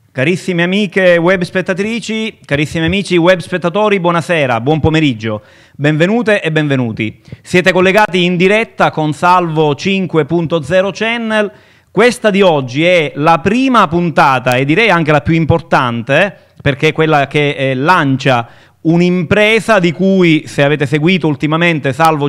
Carissime amiche web spettatrici, carissimi amici web spettatori, buonasera, buon pomeriggio, benvenute e benvenuti. Siete collegati in diretta con Salvo 5.0 Channel. Questa di oggi è la prima puntata e direi anche la più importante, perché è quella che lancia un'impresa di cui, se avete seguito ultimamente Salvo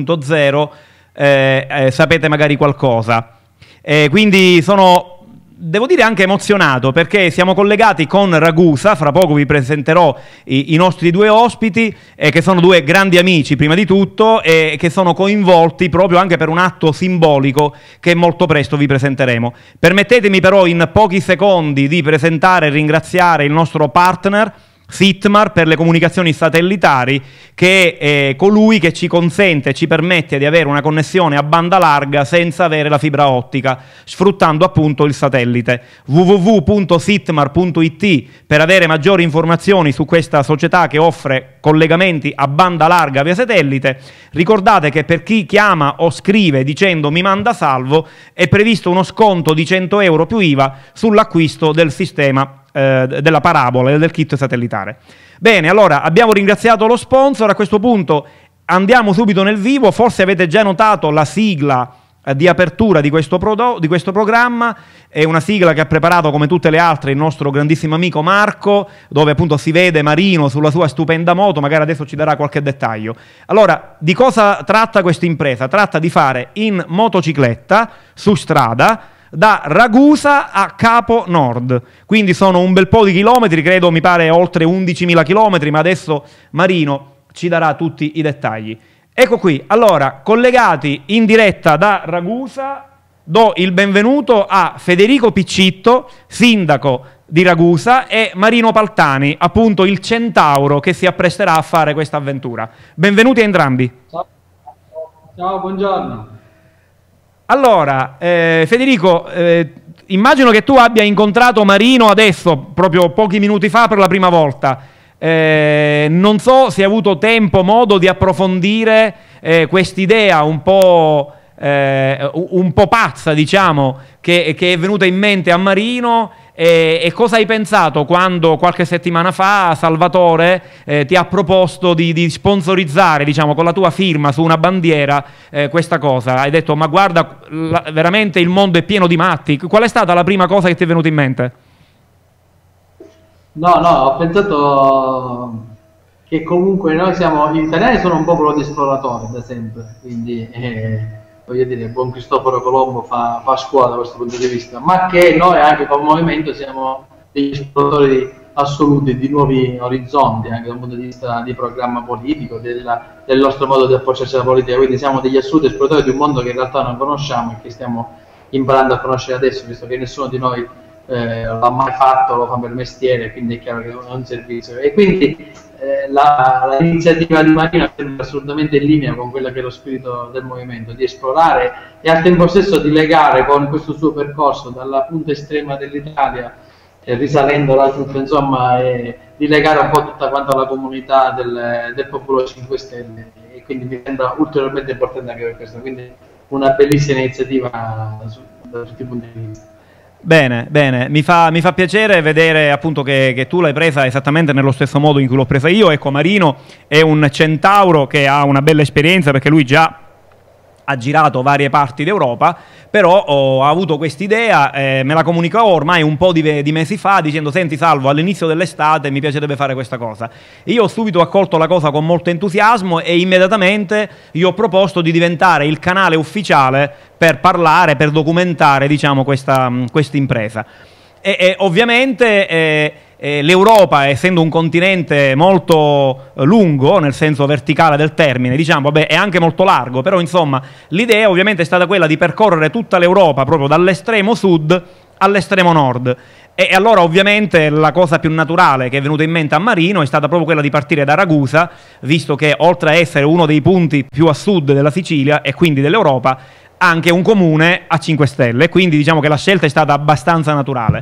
5.0, sapete magari qualcosa. Quindi devo dire anche emozionato, perché siamo collegati con Ragusa. Fra poco vi presenterò i nostri due ospiti, che sono due grandi amici prima di tutto e che sono coinvolti proprio anche per un atto simbolico che molto presto vi presenteremo. Permettetemi però in pochi secondi di presentare e ringraziare il nostro partner Sitmar per le comunicazioni satellitari, che è colui che ci consente e ci permette di avere una connessione a banda larga senza avere la fibra ottica, sfruttando appunto il satellite. www.sitmar.it per avere maggiori informazioni su questa società che offre collegamenti a banda larga via satellite. Ricordate che per chi chiama o scrive dicendo "mi manda Salvo" è previsto uno sconto di 100 euro più IVA sull'acquisto del sistema della parabola e del kit satellitare. Bene, allora abbiamo ringraziato lo sponsor. A questo punto andiamo subito nel vivo. Forse avete già notato la sigla di apertura di questo programma. È una sigla che ha preparato, come tutte le altre, il nostro grandissimo amico Marco, dove appunto si vede Marino sulla sua stupenda moto. Magari adesso ci darà qualche dettaglio. Allora, di cosa tratta questa impresa? Tratta di fare in motocicletta su strada da Ragusa a Capo Nord, quindi sono un bel po' di chilometri, credo, mi pare oltre 11.000 chilometri, ma adesso Marino ci darà tutti i dettagli. Ecco qui, allora, collegati in diretta da Ragusa, do il benvenuto a Federico Piccitto, sindaco di Ragusa, e Marino Paltani, appunto il centauro che si appresterà a fare questa avventura. Benvenuti a entrambi. Ciao, buongiorno. Allora, Federico, immagino che tu abbia incontrato Marino adesso, proprio pochi minuti fa, per la prima volta. Non so se hai avuto tempo, modo di approfondire quest'idea un po' pazza, diciamo, che è venuta in mente a Marino, e cosa hai pensato quando qualche settimana fa Salvatore ti ha proposto di sponsorizzare, diciamo, con la tua firma su una bandiera questa cosa? Hai detto, ma guarda, veramente il mondo è pieno di matti. Qual è stata la prima cosa che ti è venuta in mente? No, ho pensato che comunque noi gli italiani sono un popolo di esploratori da sempre, quindi voglio dire, il buon Cristoforo Colombo fa scuola da questo punto di vista, ma che noi anche come movimento siamo degli esploratori assoluti di nuovi orizzonti, anche dal punto di vista di programma politico, del nostro modo di approcciarci alla politica. Quindi siamo degli assoluti esploratori di un mondo che in realtà non conosciamo e che stiamo imparando a conoscere adesso, visto che nessuno di noi l'ha mai fatto, lo fa per mestiere, quindi è chiaro che è un servizio. E quindi l'iniziativa di Marino è assolutamente in linea con quello che è lo spirito del movimento, di esplorare e al tempo stesso di legare con questo suo percorso dalla punta estrema dell'Italia, risalendo là tutto, insomma, di legare un po' tutta quanta la comunità del popolo 5 Stelle, e quindi mi sembra ulteriormente importante anche per questo. Quindi una bellissima iniziativa da tutti i punti di vista. Bene, mi fa piacere vedere appunto che tu l'hai presa esattamente nello stesso modo in cui l'ho presa io. Ecco, Marino è un centauro che ha una bella esperienza, perché lui già ha girato varie parti d'Europa, però ha avuto quest'idea, me la comunicò ormai un po' di mesi fa, dicendo: senti Salvo, all'inizio dell'estate mi piacerebbe fare questa cosa. Io ho subito accolto la cosa con molto entusiasmo e immediatamente io ho proposto di diventare il canale ufficiale per parlare, per documentare, diciamo, questa impresa. E ovviamente l'Europa, essendo un continente molto lungo, nel senso verticale del termine, diciamo, vabbè, è anche molto largo, però insomma l'idea ovviamente è stata quella di percorrere tutta l'Europa proprio dall'estremo sud all'estremo nord. E allora ovviamente la cosa più naturale che è venuta in mente a Marino è stata proprio quella di partire da Ragusa, visto che oltre a essere uno dei punti più a sud della Sicilia e quindi dell'Europa, anche un comune a 5 Stelle, quindi diciamo che la scelta è stata abbastanza naturale.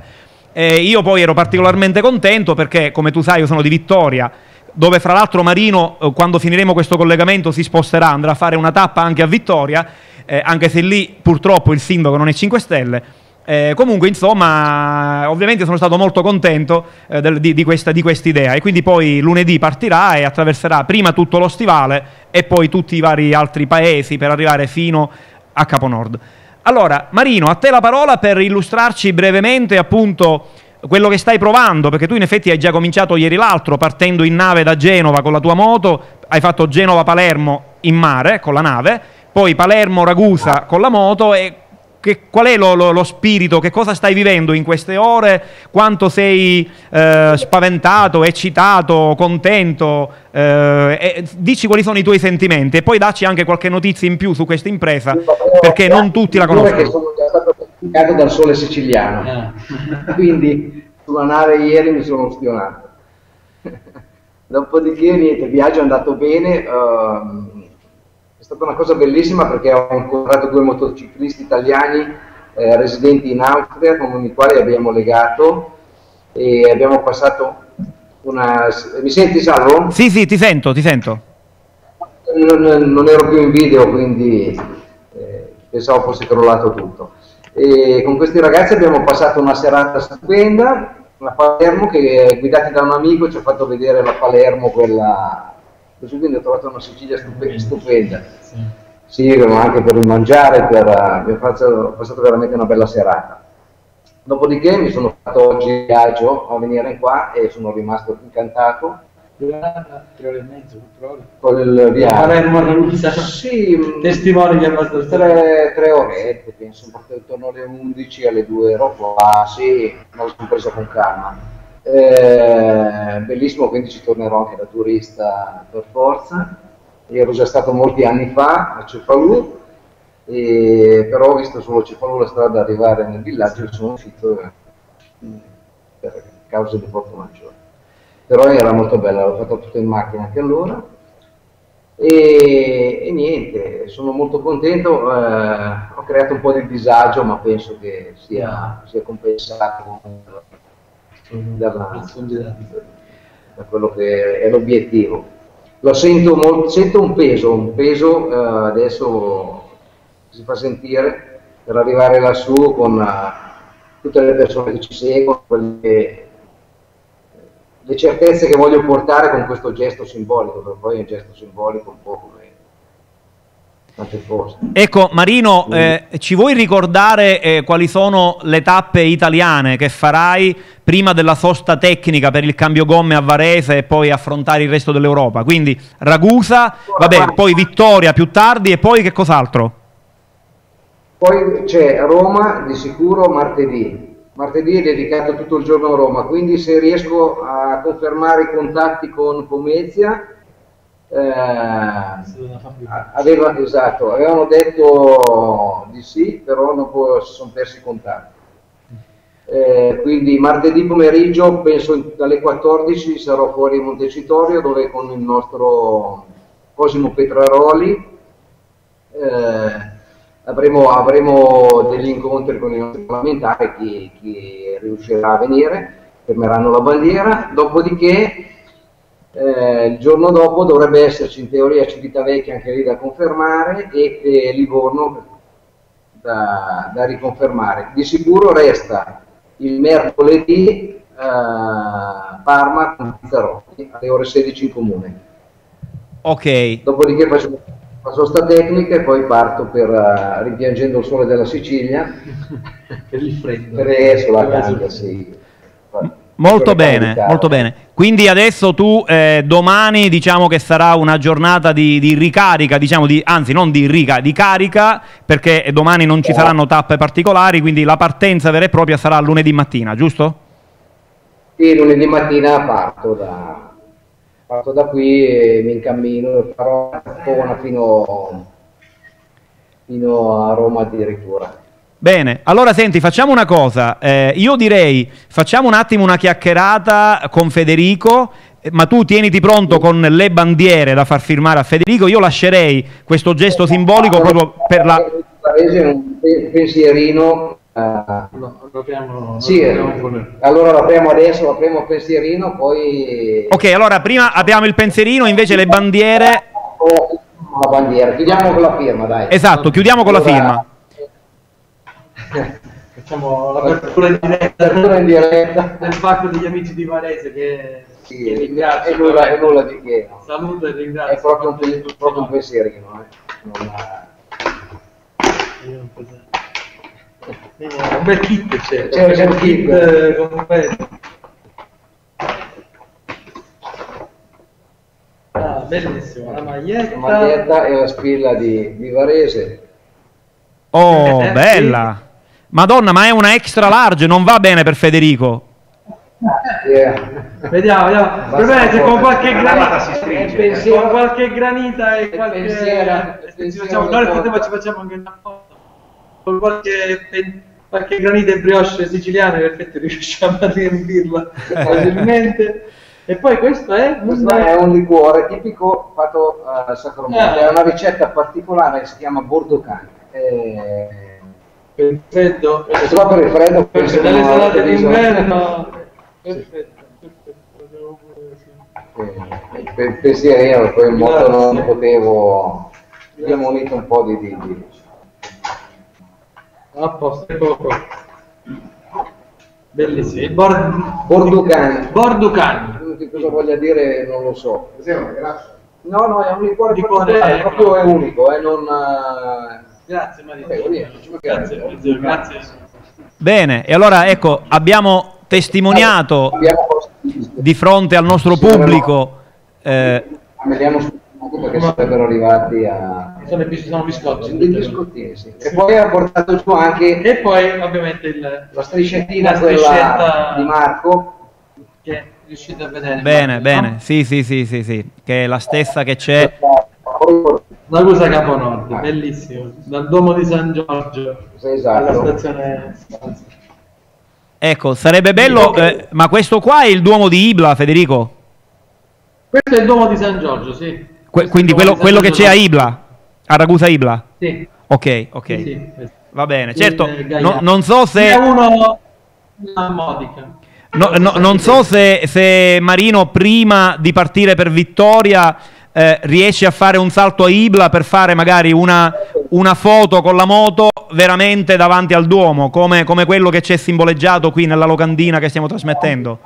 Io poi ero particolarmente contento perché, come tu sai, io sono di Vittoria, dove fra l'altro Marino, quando finiremo questo collegamento, si sposterà, andrà a fare una tappa anche a Vittoria, anche se lì purtroppo il sindaco non è 5 Stelle. Comunque, insomma, ovviamente sono stato molto contento di questa idea, e quindi poi lunedì partirà e attraverserà prima tutto lo Stivale e poi tutti i vari altri paesi per arrivare fino a Caponord. Allora, Marino, a te la parola per illustrarci brevemente appunto quello che stai provando, perché tu in effetti hai già cominciato ieri l'altro partendo in nave da Genova con la tua moto, hai fatto Genova-Palermo in mare con la nave, poi Palermo-Ragusa con la moto. E qual è lo spirito? Che cosa stai vivendo in queste ore? Quanto sei spaventato, eccitato, contento? Dici quali sono i tuoi sentimenti e poi dacci anche qualche notizia in più su questa impresa, perché non tutti la conoscono. Che sono già stato certificato dal Sole Siciliano, quindi sulla nave ieri mi sono spionato. Dopodiché niente, il viaggio è andato bene. È stata una cosa bellissima perché ho incontrato 2 motociclisti italiani residenti in Austria con i quali abbiamo legato e abbiamo passato una... Mi senti, Salvo? Sì, sì, ti sento, ti sento. Non ero più in video, quindi pensavo fosse crollato tutto. E con questi ragazzi abbiamo passato una serata stupenda a Palermo, che guidati da un amico ci ha fatto vedere la Palermo, quella... Quindi ho trovato una Sicilia stupenda. Sì, anche per il mangiare, abbiamo passato veramente una bella serata. Dopodiché mi sono fatto oggi il viaggio a venire qua e sono rimasto incantato. 3 ore e mezzo, 4 ore. Con il viaggio. Sì, testimoni che abbastanza. 3 orette, penso, perché intorno alle 11, alle 2 ero qua, sì, me lo sono preso con calma. Bellissimo, quindi ci tornerò anche da turista per forza. Io ero già stato molti anni fa a Cefalù, però ho visto solo Cefalù la strada arrivare nel villaggio e sono uscito per cause di forza maggiore. Però era molto bella, l'ho fatto tutto in macchina anche allora e niente, sono molto contento. Ho creato un po' di disagio, ma penso che sia compensato da quello che è l'obiettivo. Lo sento un peso adesso si fa sentire per arrivare lassù con tutte le persone che ci seguono, le certezze che voglio portare con questo gesto simbolico, perché poi è un gesto simbolico un po' come tante cose. Ecco, Marino, ci vuoi ricordare quali sono le tappe italiane che farai prima della sosta tecnica per il cambio gomme a Varese e poi affrontare il resto dell'Europa? Quindi Ragusa, vabbè, poi Vittoria più tardi e poi che cos'altro? Poi c'è Roma di sicuro martedì. Martedì è dedicato tutto il giorno a Roma, quindi se riesco a confermare i contatti con Pomezia, avevano detto di sì, però si sono persi i contatti. Quindi martedì pomeriggio, penso dalle 14, sarò fuori in Montecitorio, dove con il nostro Cosimo Petraroli avremo degli incontri con i nostri parlamentari, chi riuscirà a venire, fermeranno la bandiera, dopodiché il giorno dopo dovrebbe esserci in teoria Civitavecchia anche lì da confermare e Livorno da riconfermare. Di sicuro resta il mercoledì Parma con Pizzarotti alle ore 16 in comune. Ok. Dopodiché faccio la sosta tecnica e poi parto per rimpiangendo il sole della Sicilia per il freddo. Sulla carica, sì. Molto bene, molto bene. Quindi adesso tu domani diciamo che sarà una giornata di ricarica, diciamo anzi non di rica, di carica, perché domani non ci saranno tappe particolari, quindi la partenza vera e propria sarà lunedì mattina, giusto? Sì, lunedì mattina parto da qui e mi incammino e farò una fino a Roma addirittura. Bene, allora senti, facciamo una cosa, io direi facciamo un attimo una chiacchierata con Federico, ma tu tieniti pronto con le bandiere da far firmare a Federico. Io lascerei questo gesto simbolico proprio per la... Un pensierino. Sì, allora lo apriamo adesso, apriamo il pensierino, poi... Ok, allora prima apriamo il pensierino, invece le bandiere... La bandiera, chiudiamo con la firma, dai. Esatto, chiudiamo con la firma. facciamo l'apertura in diretta del pacco degli amici di Varese che ringrazio. E nulla di che. Saluto e ringrazio. È proprio un pensierino. Un bel kit c'è. C'è un kit completo. Bellissimo, la maglietta e la spilla di Varese. Oh, bella! Madonna, ma è una extra large, non va bene per Federico. Vediamo. Premete con qualche granita si stringe. Con qualche granita e qualche noi ci facciamo anche una foto. Con qualche granita e brioche siciliane, in effetti riusciamo a riempirla facilmente. E poi questo è un liquore tipico fatto a Sacromonte, è una ricetta particolare che si chiama Bordocan. Per il freddo, per il freddo, dalle salate d'inverno. Perfetto. Per pensiero, poi in modo non potevo, abbiamo unito un po' di a posto, ecco qua. Bellissimo. Borducan. Che cosa voglia dire non lo so. No, è un liquore particolare, proprio è unico, non... Grazie Maria. Grazie. Bene, e allora ecco, abbiamo testimoniato di fronte al nostro pubblico. Vediamo perché sarebbero arrivati a... Sono biscotti. Dei biscottini, sì. E poi ha portato giù anche... E poi ovviamente la striscettina quella di Marco. Che riuscite a vedere. Bene, sì, che è la stessa che c'è. Ragusa Caponord, bellissimo, dal Duomo di San Giorgio alla stazione. Ecco, sarebbe bello, ma questo qua è il Duomo di Ibla, Federico? Questo è il Duomo di San Giorgio, sì. Quindi quello che c'è a Ibla, a Ragusa Ibla? Sì. Ok. Sì. Va bene, certo, non so se... È una modica. Non so se Marino, prima di partire per Vittoria, riesce a fare un salto a Ibla per fare magari una foto con la moto veramente davanti al Duomo, come quello che c'è simboleggiato qui nella locandina che stiamo trasmettendo.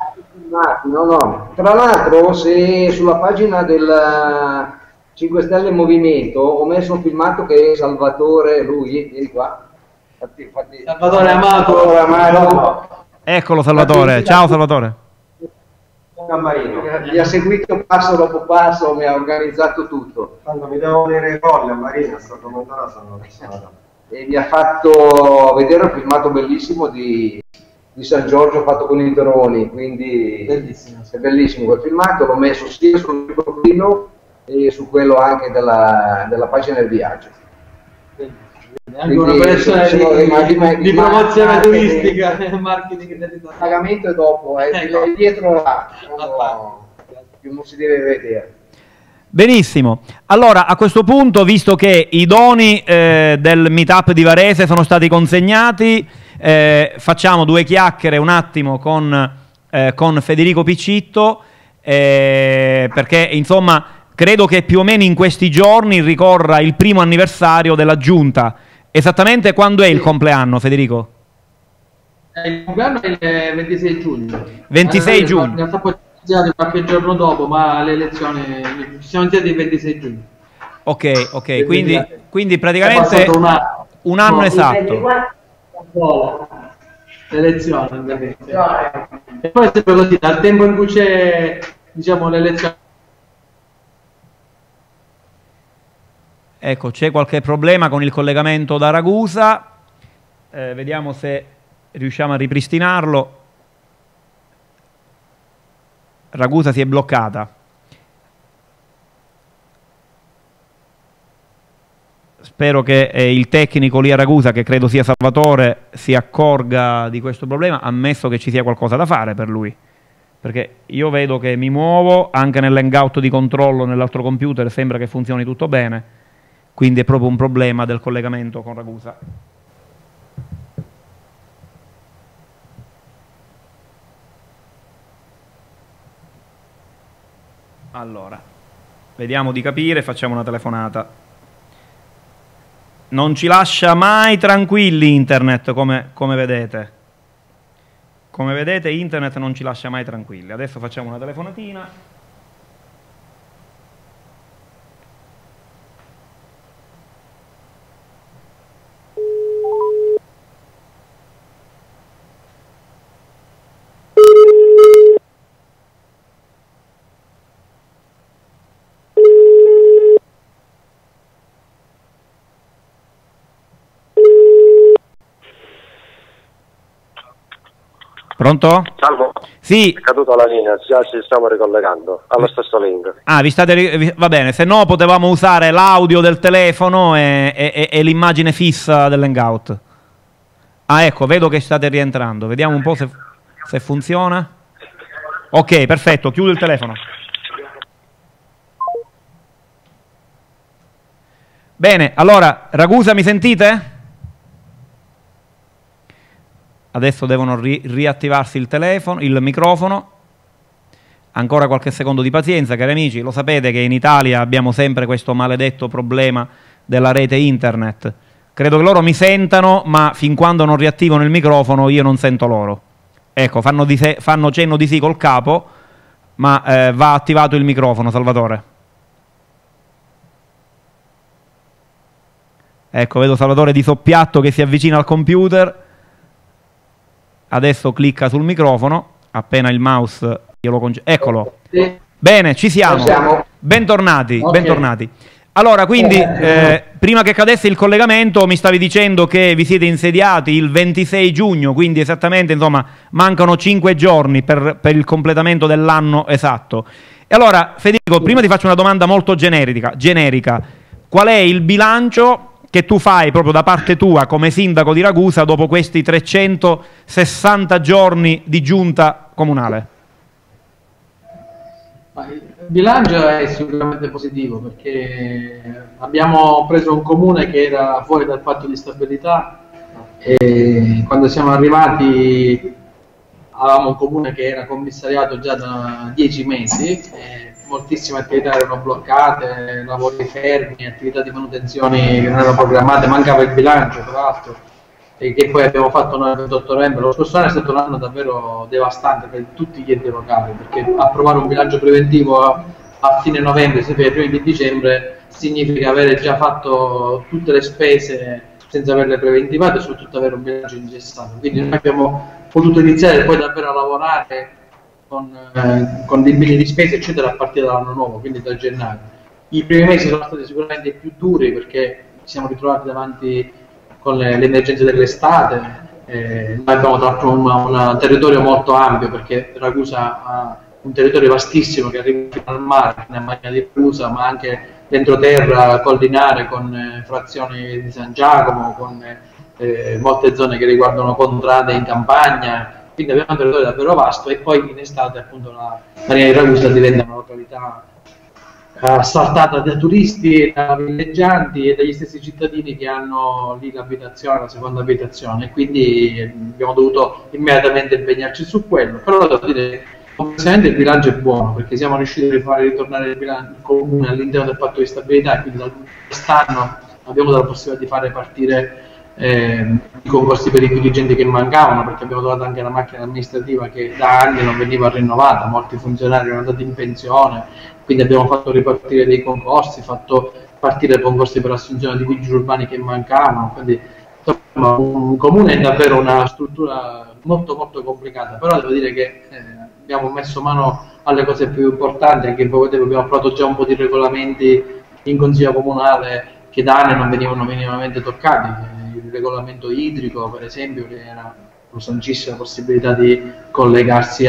No. Tra l'altro, se sulla pagina del 5 Stelle Movimento ho messo un filmato che è Salvatore, lui, vieni qua. Salvatore Amato. Eccolo Salvatore, ciao Salvatore. Marino, mi ha seguito passo dopo passo, mi ha organizzato tutto. Quando mi devo vedere i gol a Marino, è stato montato, e mi ha fatto vedere un filmato bellissimo di San Giorgio fatto con i droni, quindi bellissimo. È bellissimo quel filmato, l'ho messo sia sul mio profilo e su quello anche della pagina del viaggio. Anche una operazione di promozione turistica, marketing. Il pagamento è dopo, dietro là, non si deve vedere. Benissimo, allora a questo punto, visto che i doni del meetup di Varese sono stati consegnati, facciamo due chiacchiere un attimo con Federico Piccitto, perché insomma credo che più o meno in questi giorni ricorra il primo anniversario della giunta. Esattamente quando è il compleanno, Federico? Il compleanno è il 26 giugno. 26 giugno. In realtà poi qualche giorno dopo, ma le elezioni ci siamo iniziati il 26 giugno. Ok, quindi praticamente un anno esatto. Le elezioni. E poi è sempre così, dal tempo in cui c'è, diciamo, le elezioni. Ecco, c'è qualche problema con il collegamento da Ragusa, vediamo se riusciamo a ripristinarlo. Ragusa si è bloccata. Spero che il tecnico lì a Ragusa, che credo sia Salvatore, si accorga di questo problema, ammesso che ci sia qualcosa da fare per lui. Perché io vedo che mi muovo, anche nell'hangout di controllo nell'altro computer sembra che funzioni tutto bene. Quindi è proprio un problema del collegamento con Ragusa. Allora, vediamo di capire, facciamo una telefonata. Non ci lascia mai tranquilli internet, come vedete. Come vedete internet non ci lascia mai tranquilli. Adesso facciamo una telefonatina. Pronto? Salvo? Sì. È caduta la linea, già ci stiamo ricollegando allo stesso link. Ah, va bene, se no potevamo usare l'audio del telefono e l'immagine fissa dell'hangout. Ah, ecco, vedo che state rientrando. Vediamo un po' se funziona. Ok, perfetto, chiudo il telefono. Bene, allora, Ragusa, mi sentite? Adesso devono riattivarsi il telefono, il microfono. Ancora qualche secondo di pazienza, cari amici. Lo sapete che in Italia abbiamo sempre questo maledetto problema della rete internet. Credo che loro mi sentano, ma fin quando non riattivano il microfono io non sento loro. Ecco, fanno cenno di sì col capo, ma va attivato il microfono, Salvatore. Ecco, vedo Salvatore di soppiatto che si avvicina al computer. Adesso clicca sul microfono, appena il mouse glielo concedo. Eccolo. Sì. Bene, ci siamo. Bentornati, Okay. Bentornati. Allora, quindi, prima che cadesse il collegamento, mi stavi dicendo che vi siete insediati il 26 giugno, quindi esattamente, insomma, mancano 5 giorni per il completamento dell'anno esatto. E allora, Federico, prima ti faccio una domanda molto generica. Qual è il bilancio che tu fai proprio da parte tua come sindaco di Ragusa dopo questi 360 giorni di giunta comunale? Il bilancio è sicuramente positivo perché abbiamo preso un comune che era fuori dal patto di stabilità e quando siamo arrivati avevamo un comune che era commissariato già da 10 mesi e moltissime attività erano bloccate, lavori fermi, attività di manutenzione che non erano programmate, mancava il bilancio tra l'altro e che poi abbiamo fatto noi il 28 novembre. Lo scorso anno è stato un anno davvero devastante per tutti gli enti locali perché approvare un bilancio preventivo a fine novembre, sempre ai primi di dicembre, significa avere già fatto tutte le spese senza averle preventivate e soprattutto avere un bilancio ingessato. Quindi noi abbiamo potuto iniziare poi davvero a lavorare con dei beni di spesa eccetera a partire dall'anno nuovo, quindi da gennaio. I primi mesi sono stati sicuramente più duri perché ci siamo ritrovati davanti con le emergenze dell'estate. Noi abbiamo tra l'altro un territorio molto ampio perché Ragusa ha un territorio vastissimo che arriva fino al mare, nella Magna di Ragusa, ma anche l'entroterra collinare con frazioni di San Giacomo, con molte zone che riguardano contrade in campagna. Quindi abbiamo un territorio davvero vasto e poi in estate appunto la Marina di Ragusa diventa una località assaltata da turisti, da villeggianti e dagli stessi cittadini che hanno lì l'abitazione, la seconda abitazione, e quindi abbiamo dovuto immediatamente impegnarci su quello. Però devo dire, complessivamente il bilancio è buono perché siamo riusciti a fare ritornare il comune all'interno del patto di stabilità e quindi da quest'anno abbiamo la possibilità di fare partire i concorsi per i dirigenti che mancavano perché abbiamo trovato anche una macchina amministrativa che da anni non veniva rinnovata, molti funzionari erano andati in pensione, quindi abbiamo fatto ripartire dei concorsi, fatto partire concorsi per assunzione di vigili urbani che mancavano, quindi insomma, un comune è davvero una struttura molto molto complicata, però devo dire che abbiamo messo mano alle cose più importanti, anche in poco tempo abbiamo approvato già un po' di regolamenti in consiglio comunale che da anni non venivano minimamente toccati. Il regolamento idrico, per esempio, che lo sancisce la possibilità di collegarsi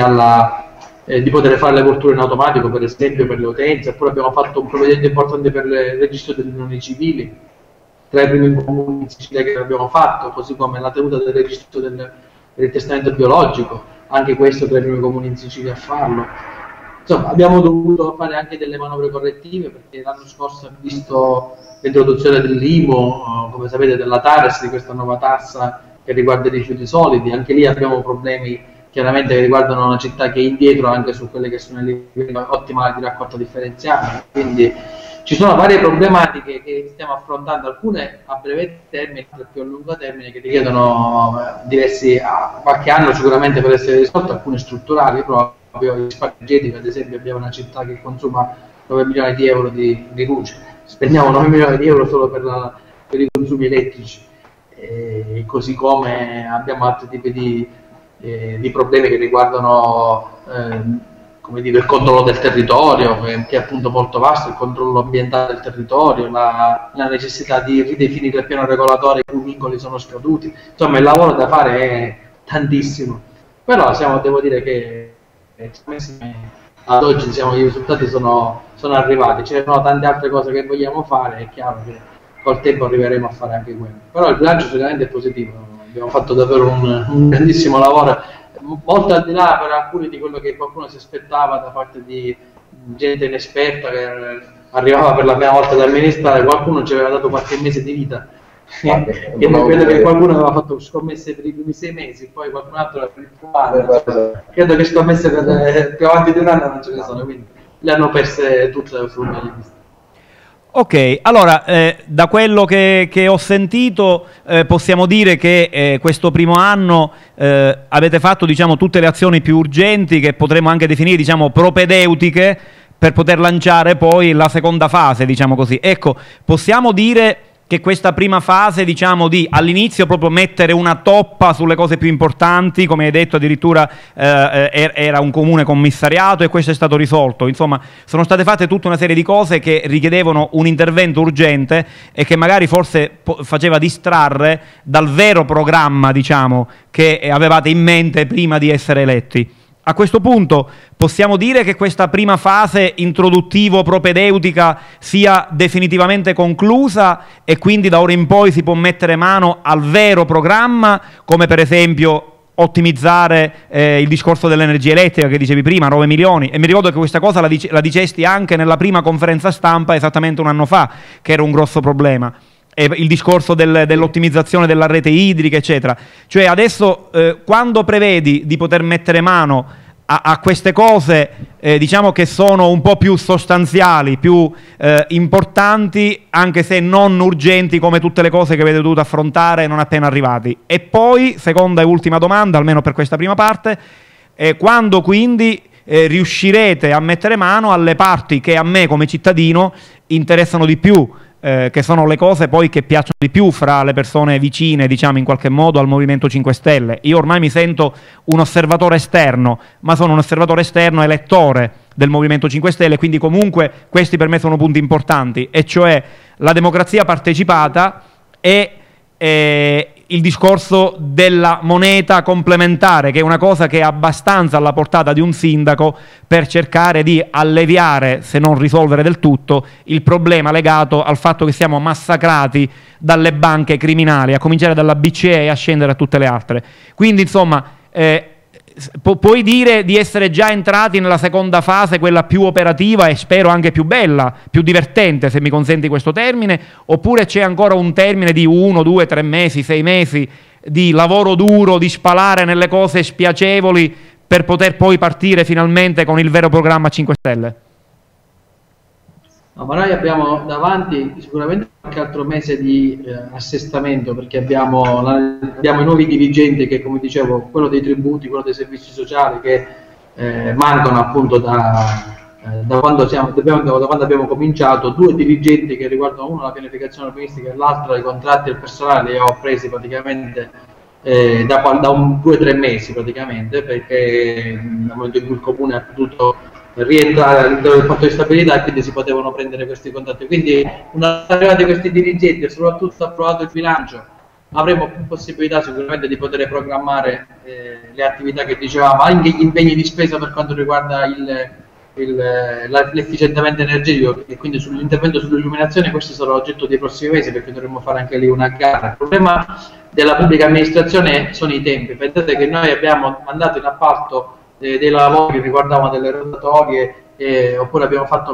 di poter fare le colture in automatico, per esempio, per le utenze. Oppure abbiamo fatto un provvedimento importante per il registro delle unioni civili, tra i primi comuni in Sicilia che abbiamo fatto, così come la tenuta del registro del testamento biologico, anche questo tra i primi comuni in Sicilia a farlo. Insomma, abbiamo dovuto fare anche delle manovre correttive perché l'anno scorso abbiamo visto l'introduzione dell'IMU, come sapete della TARES, di questa nuova tassa che riguarda i rifiuti solidi. Anche lì abbiamo problemi chiaramente che riguardano una città che è indietro anche su quelle che sono i livelli ottimali di raccolta differenziata, quindi ci sono varie problematiche che stiamo affrontando, alcune a breve termine, altre più a lungo termine, che richiedono qualche anno sicuramente per essere risolte, alcune strutturali proprio, il risparmio energetico, ad esempio abbiamo una città che consuma 9 milioni di euro di luce, spendiamo 9 milioni di euro solo per i consumi elettrici, così come abbiamo altri tipi di problemi che riguardano come dire, il controllo del territorio, che è appunto molto vasto, il controllo ambientale del territorio, la necessità di ridefinire il piano regolatorio, i cui vincoli sono scaduti. Insomma, il lavoro da fare è tantissimo, però devo dire che ad oggi i risultati sono arrivati. Ci sono tante altre cose che vogliamo fare, è chiaro che col tempo arriveremo a fare anche quello, però il bilancio sicuramente è positivo, abbiamo fatto davvero un grandissimo lavoro, molto al di là per alcuni di quello che qualcuno si aspettava da parte di gente inesperta che arrivava per la prima volta ad amministrare. Qualcuno ci aveva dato qualche mese di vita, che non credo che qualcuno aveva fatto scommesse per i primi 6 mesi, poi qualcun altro per il primo anno. Credo che scommesse per più avanti di un anno non ce ne sono, quindi le hanno perse tutte sul meglio visto. Ok, allora da quello che ho sentito possiamo dire che questo primo anno avete fatto, diciamo, tutte le azioni più urgenti, che potremmo anche definire, diciamo, propedeutiche, per poter lanciare poi la seconda fase, diciamo così. Ecco, possiamo dire che questa prima fase, diciamo, di all'inizio proprio mettere una toppa sulle cose più importanti, come hai detto addirittura era un comune commissariato e questo è stato risolto. Insomma, sono state fatte tutta una serie di cose che richiedevano un intervento urgente e che magari forse faceva distrarre dal vero programma, diciamo, che avevate in mente prima di essere eletti. A questo punto possiamo dire che questa prima fase introduttivo-propedeutica sia definitivamente conclusa e quindi da ora in poi si può mettere mano al vero programma, come per esempio ottimizzare il discorso dell'energia elettrica che dicevi prima, 9 milioni, e mi ricordo che questa cosa la dicesti anche nella prima conferenza stampa esattamente un anno fa, che era un grosso problema. Il discorso dell'ottimizzazione della rete idrica, eccetera. Cioè adesso quando prevedi di poter mettere mano a queste cose, diciamo che sono un po' più sostanziali, più importanti, anche se non urgenti come tutte le cose che avete dovuto affrontare non appena arrivati. E poi, seconda e ultima domanda, almeno per questa prima parte, quando quindi riuscirete a mettere mano alle parti che a me come cittadino interessano di più, che sono le cose poi che piacciono di più fra le persone vicine, diciamo, in qualche modo al Movimento 5 Stelle. Io ormai mi sento un osservatore esterno, ma sono un osservatore esterno elettore del Movimento 5 Stelle, quindi comunque questi per me sono punti importanti, e cioè la democrazia partecipata e il discorso della moneta complementare, che è una cosa che è abbastanza alla portata di un sindaco per cercare di alleviare, se non risolvere del tutto, il problema legato al fatto che siamo massacrati dalle banche criminali, a cominciare dalla BCE e a scendere a tutte le altre. Quindi insomma puoi dire di essere già entrati nella seconda fase, quella più operativa e spero anche più bella, più divertente, se mi consenti questo termine, oppure c'è ancora un termine di 1, 2, 3 mesi, 6 mesi di lavoro duro, di spalare nelle cose spiacevoli per poter poi partire finalmente con il vero programma 5 Stelle? No, ma noi abbiamo davanti sicuramente qualche altro mese di assestamento, perché abbiamo i nuovi dirigenti che, come dicevo, quello dei tributi, quello dei servizi sociali, che mancano appunto da quando abbiamo cominciato, 2 dirigenti che riguardano uno la pianificazione urbanistica e l'altro i contratti del personale, li ho presi praticamente da 2 o 3 mesi praticamente, perché nel momento in cui il comune ha potuto rientrare all'interno del patto di stabilità e quindi si potevano prendere questi contatti. Quindi una volta arrivati questi dirigenti e soprattutto approvato il bilancio, avremo più possibilità sicuramente di poter programmare le attività che dicevamo, anche gli impegni di spesa per quanto riguarda l'efficientamento energetico, e quindi sull'intervento sull'illuminazione. Questo sarà oggetto dei prossimi mesi, perché dovremo fare anche lì una gara. Il problema della pubblica amministrazione sono i tempi. Pensate che noi abbiamo mandato in appalto dei lavori che riguardavano delle rotatorie, oppure abbiamo fatto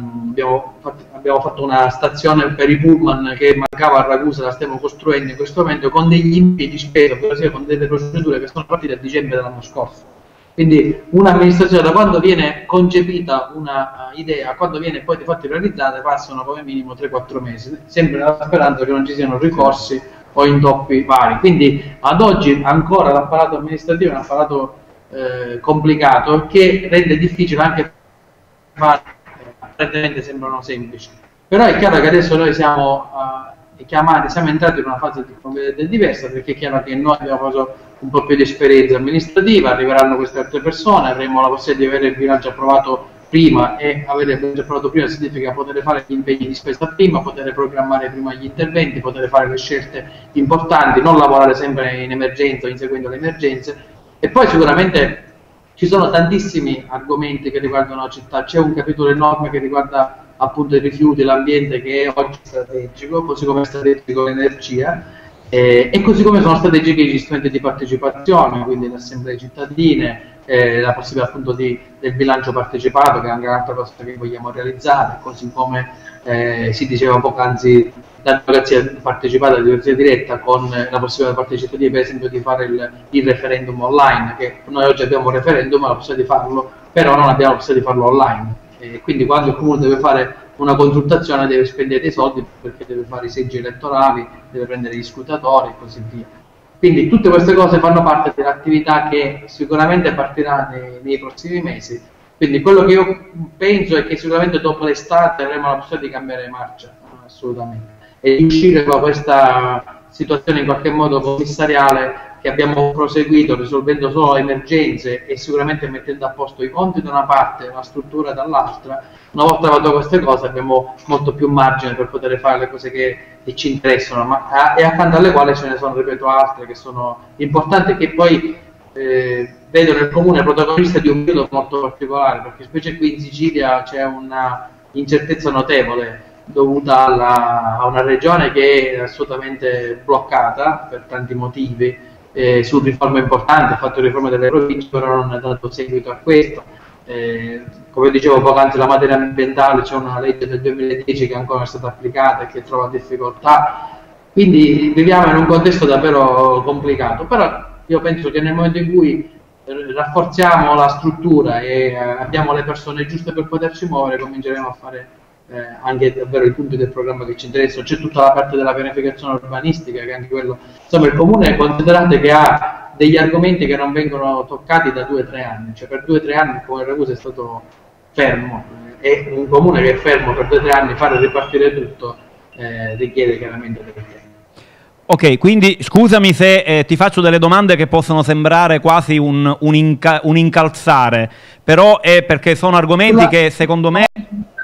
una stazione per i pullman che mancava a Ragusa, la stiamo costruendo in questo momento con degli impegni di spesa, ossia con delle procedure che sono partite a dicembre dell'anno scorso. Quindi un'amministrazione, da quando viene concepita una idea a quando viene poi di fatto realizzata, passano come minimo 3-4 mesi, sempre sperando che non ci siano ricorsi o intoppi vari. Quindi ad oggi ancora l'apparato amministrativo è un apparato complicato, che rende difficile anche fare, apparentemente sembrano semplici. Però è chiaro che adesso noi siamo siamo entrati in una fase completamente diversa, perché è chiaro che noi abbiamo preso un po' più di esperienza amministrativa, arriveranno queste altre persone, avremo la possibilità di avere il bilancio approvato prima, e avere il bilancio approvato prima significa poter fare gli impegni di spesa prima, poter programmare prima gli interventi, poter fare le scelte importanti, non lavorare sempre in emergenza o inseguendo le emergenze. E poi sicuramente ci sono tantissimi argomenti che riguardano la città, c'è un capitolo enorme che riguarda appunto i rifiuti, l'ambiente, che è oggi strategico, così come è strategico l'energia, e così come sono strategici gli strumenti di partecipazione, quindi le assemblee cittadine, la possibilità appunto del bilancio partecipato, che è anche un'altra cosa che vogliamo realizzare, così come si diceva poc'anzi, la democrazia partecipata, la democrazia diretta, con la possibilità per i cittadini, per esempio, di fare il referendum online, che noi oggi abbiamo un referendum, la possibilità di farlo, però non abbiamo la possibilità di farlo online. Quindi quando il comune deve fare una consultazione deve spendere dei soldi, perché deve fare i seggi elettorali, deve prendere gli scrutatori e così via. Quindi tutte queste cose fanno parte dell'attività che sicuramente partirà nei prossimi mesi. Quindi quello che io penso è che sicuramente dopo l'estate avremo la possibilità di cambiare marcia, assolutamente, e di uscire da questa situazione in qualche modo commissariale che abbiamo proseguito risolvendo solo emergenze e sicuramente mettendo a posto i conti da una parte e la struttura dall'altra. Una volta fatto queste cose abbiamo molto più margine per poter fare le cose che ci interessano, e accanto alle quali ce ne sono, ripeto, altre che sono importanti, che poi vedo nel comune protagonista di un periodo molto particolare, perché specie qui in Sicilia c'è una incertezza notevole dovuta a una regione che è assolutamente bloccata per tanti motivi, su riforme importanti, ha fatto riforme delle province, però non ha dato seguito a questo. Come dicevo poc'anzi, la materia ambientale, c'è una legge del 2010 che ancora non è stata applicata e che trova difficoltà, quindi viviamo in un contesto davvero complicato. Però io penso che nel momento in cui rafforziamo la struttura e abbiamo le persone giuste per poterci muovere, cominceremo a fare anche davvero i punti del programma che ci interessano. C'è tutta la parte della pianificazione urbanistica, che anche quello, insomma, il comune, considerate che ha degli argomenti che non vengono toccati da 2 o 3 anni, cioè per 2 o 3 anni il comune Ragusa è stato fermo, e un comune che è fermo per 2 o 3 anni, fare ripartire tutto richiede chiaramente del tempo. Ok, quindi scusami se ti faccio delle domande che possono sembrare quasi un incalzare, però è perché sono argomenti che secondo me...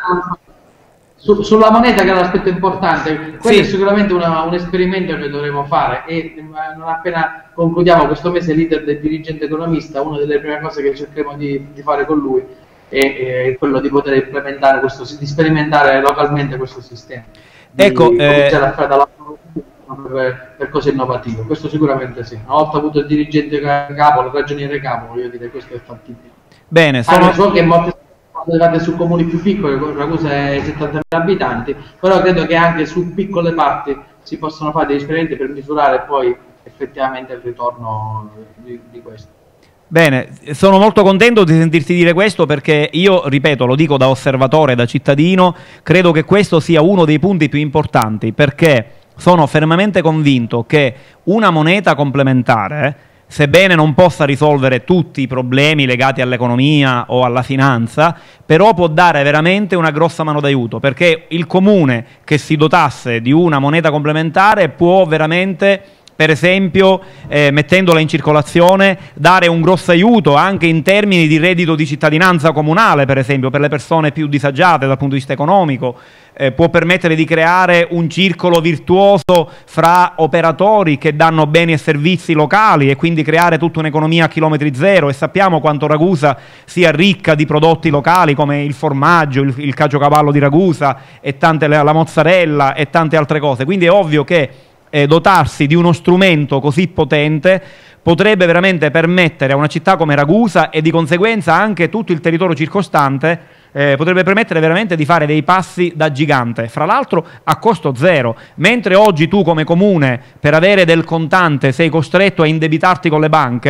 Sulla moneta, che è un aspetto importante, quello sì, è sicuramente un esperimento che dovremo fare, e non appena concludiamo questo mese l'iter del dirigente economista, una delle prime cose che cercheremo di fare con lui è quello di poter implementare di sperimentare localmente questo sistema. Ecco, cominciare a fare dalla per cose innovative, questo sicuramente sì. Una volta avuto il dirigente capo, il ragioniere capo, voglio dire, questo è fattibile. Bene, so che molte sono su comuni più piccoli, Ragusa è 70.000 abitanti, però credo che anche su piccole parti si possono fare degli esperimenti per misurare poi effettivamente il ritorno di questo. Bene, sono molto contento di sentirti dire questo, perché io, ripeto, lo dico da osservatore, da cittadino, credo che questo sia uno dei punti più importanti, perché sono fermamente convinto che una moneta complementare, sebbene non possa risolvere tutti i problemi legati all'economia o alla finanza, però può dare veramente una grossa mano d'aiuto, perché il comune che si dotasse di una moneta complementare può veramente, per esempio, mettendola in circolazione, dare un grosso aiuto anche in termini di reddito di cittadinanza comunale, per esempio, per le persone più disagiate dal punto di vista economico. Può permettere di creare un circolo virtuoso fra operatori che danno beni e servizi locali, e quindi creare tutta un'economia a chilometri zero, e sappiamo quanto Ragusa sia ricca di prodotti locali come il formaggio, il caciocavallo di Ragusa, e la mozzarella e tante altre cose. Quindi è ovvio che dotarsi di uno strumento così potente potrebbe veramente permettere a una città come Ragusa, e di conseguenza anche tutto il territorio circostante, potrebbe permettere veramente di fare dei passi da gigante, fra l'altro a costo zero. Mentre oggi tu come comune, per avere del contante, sei costretto a indebitarti con le banche,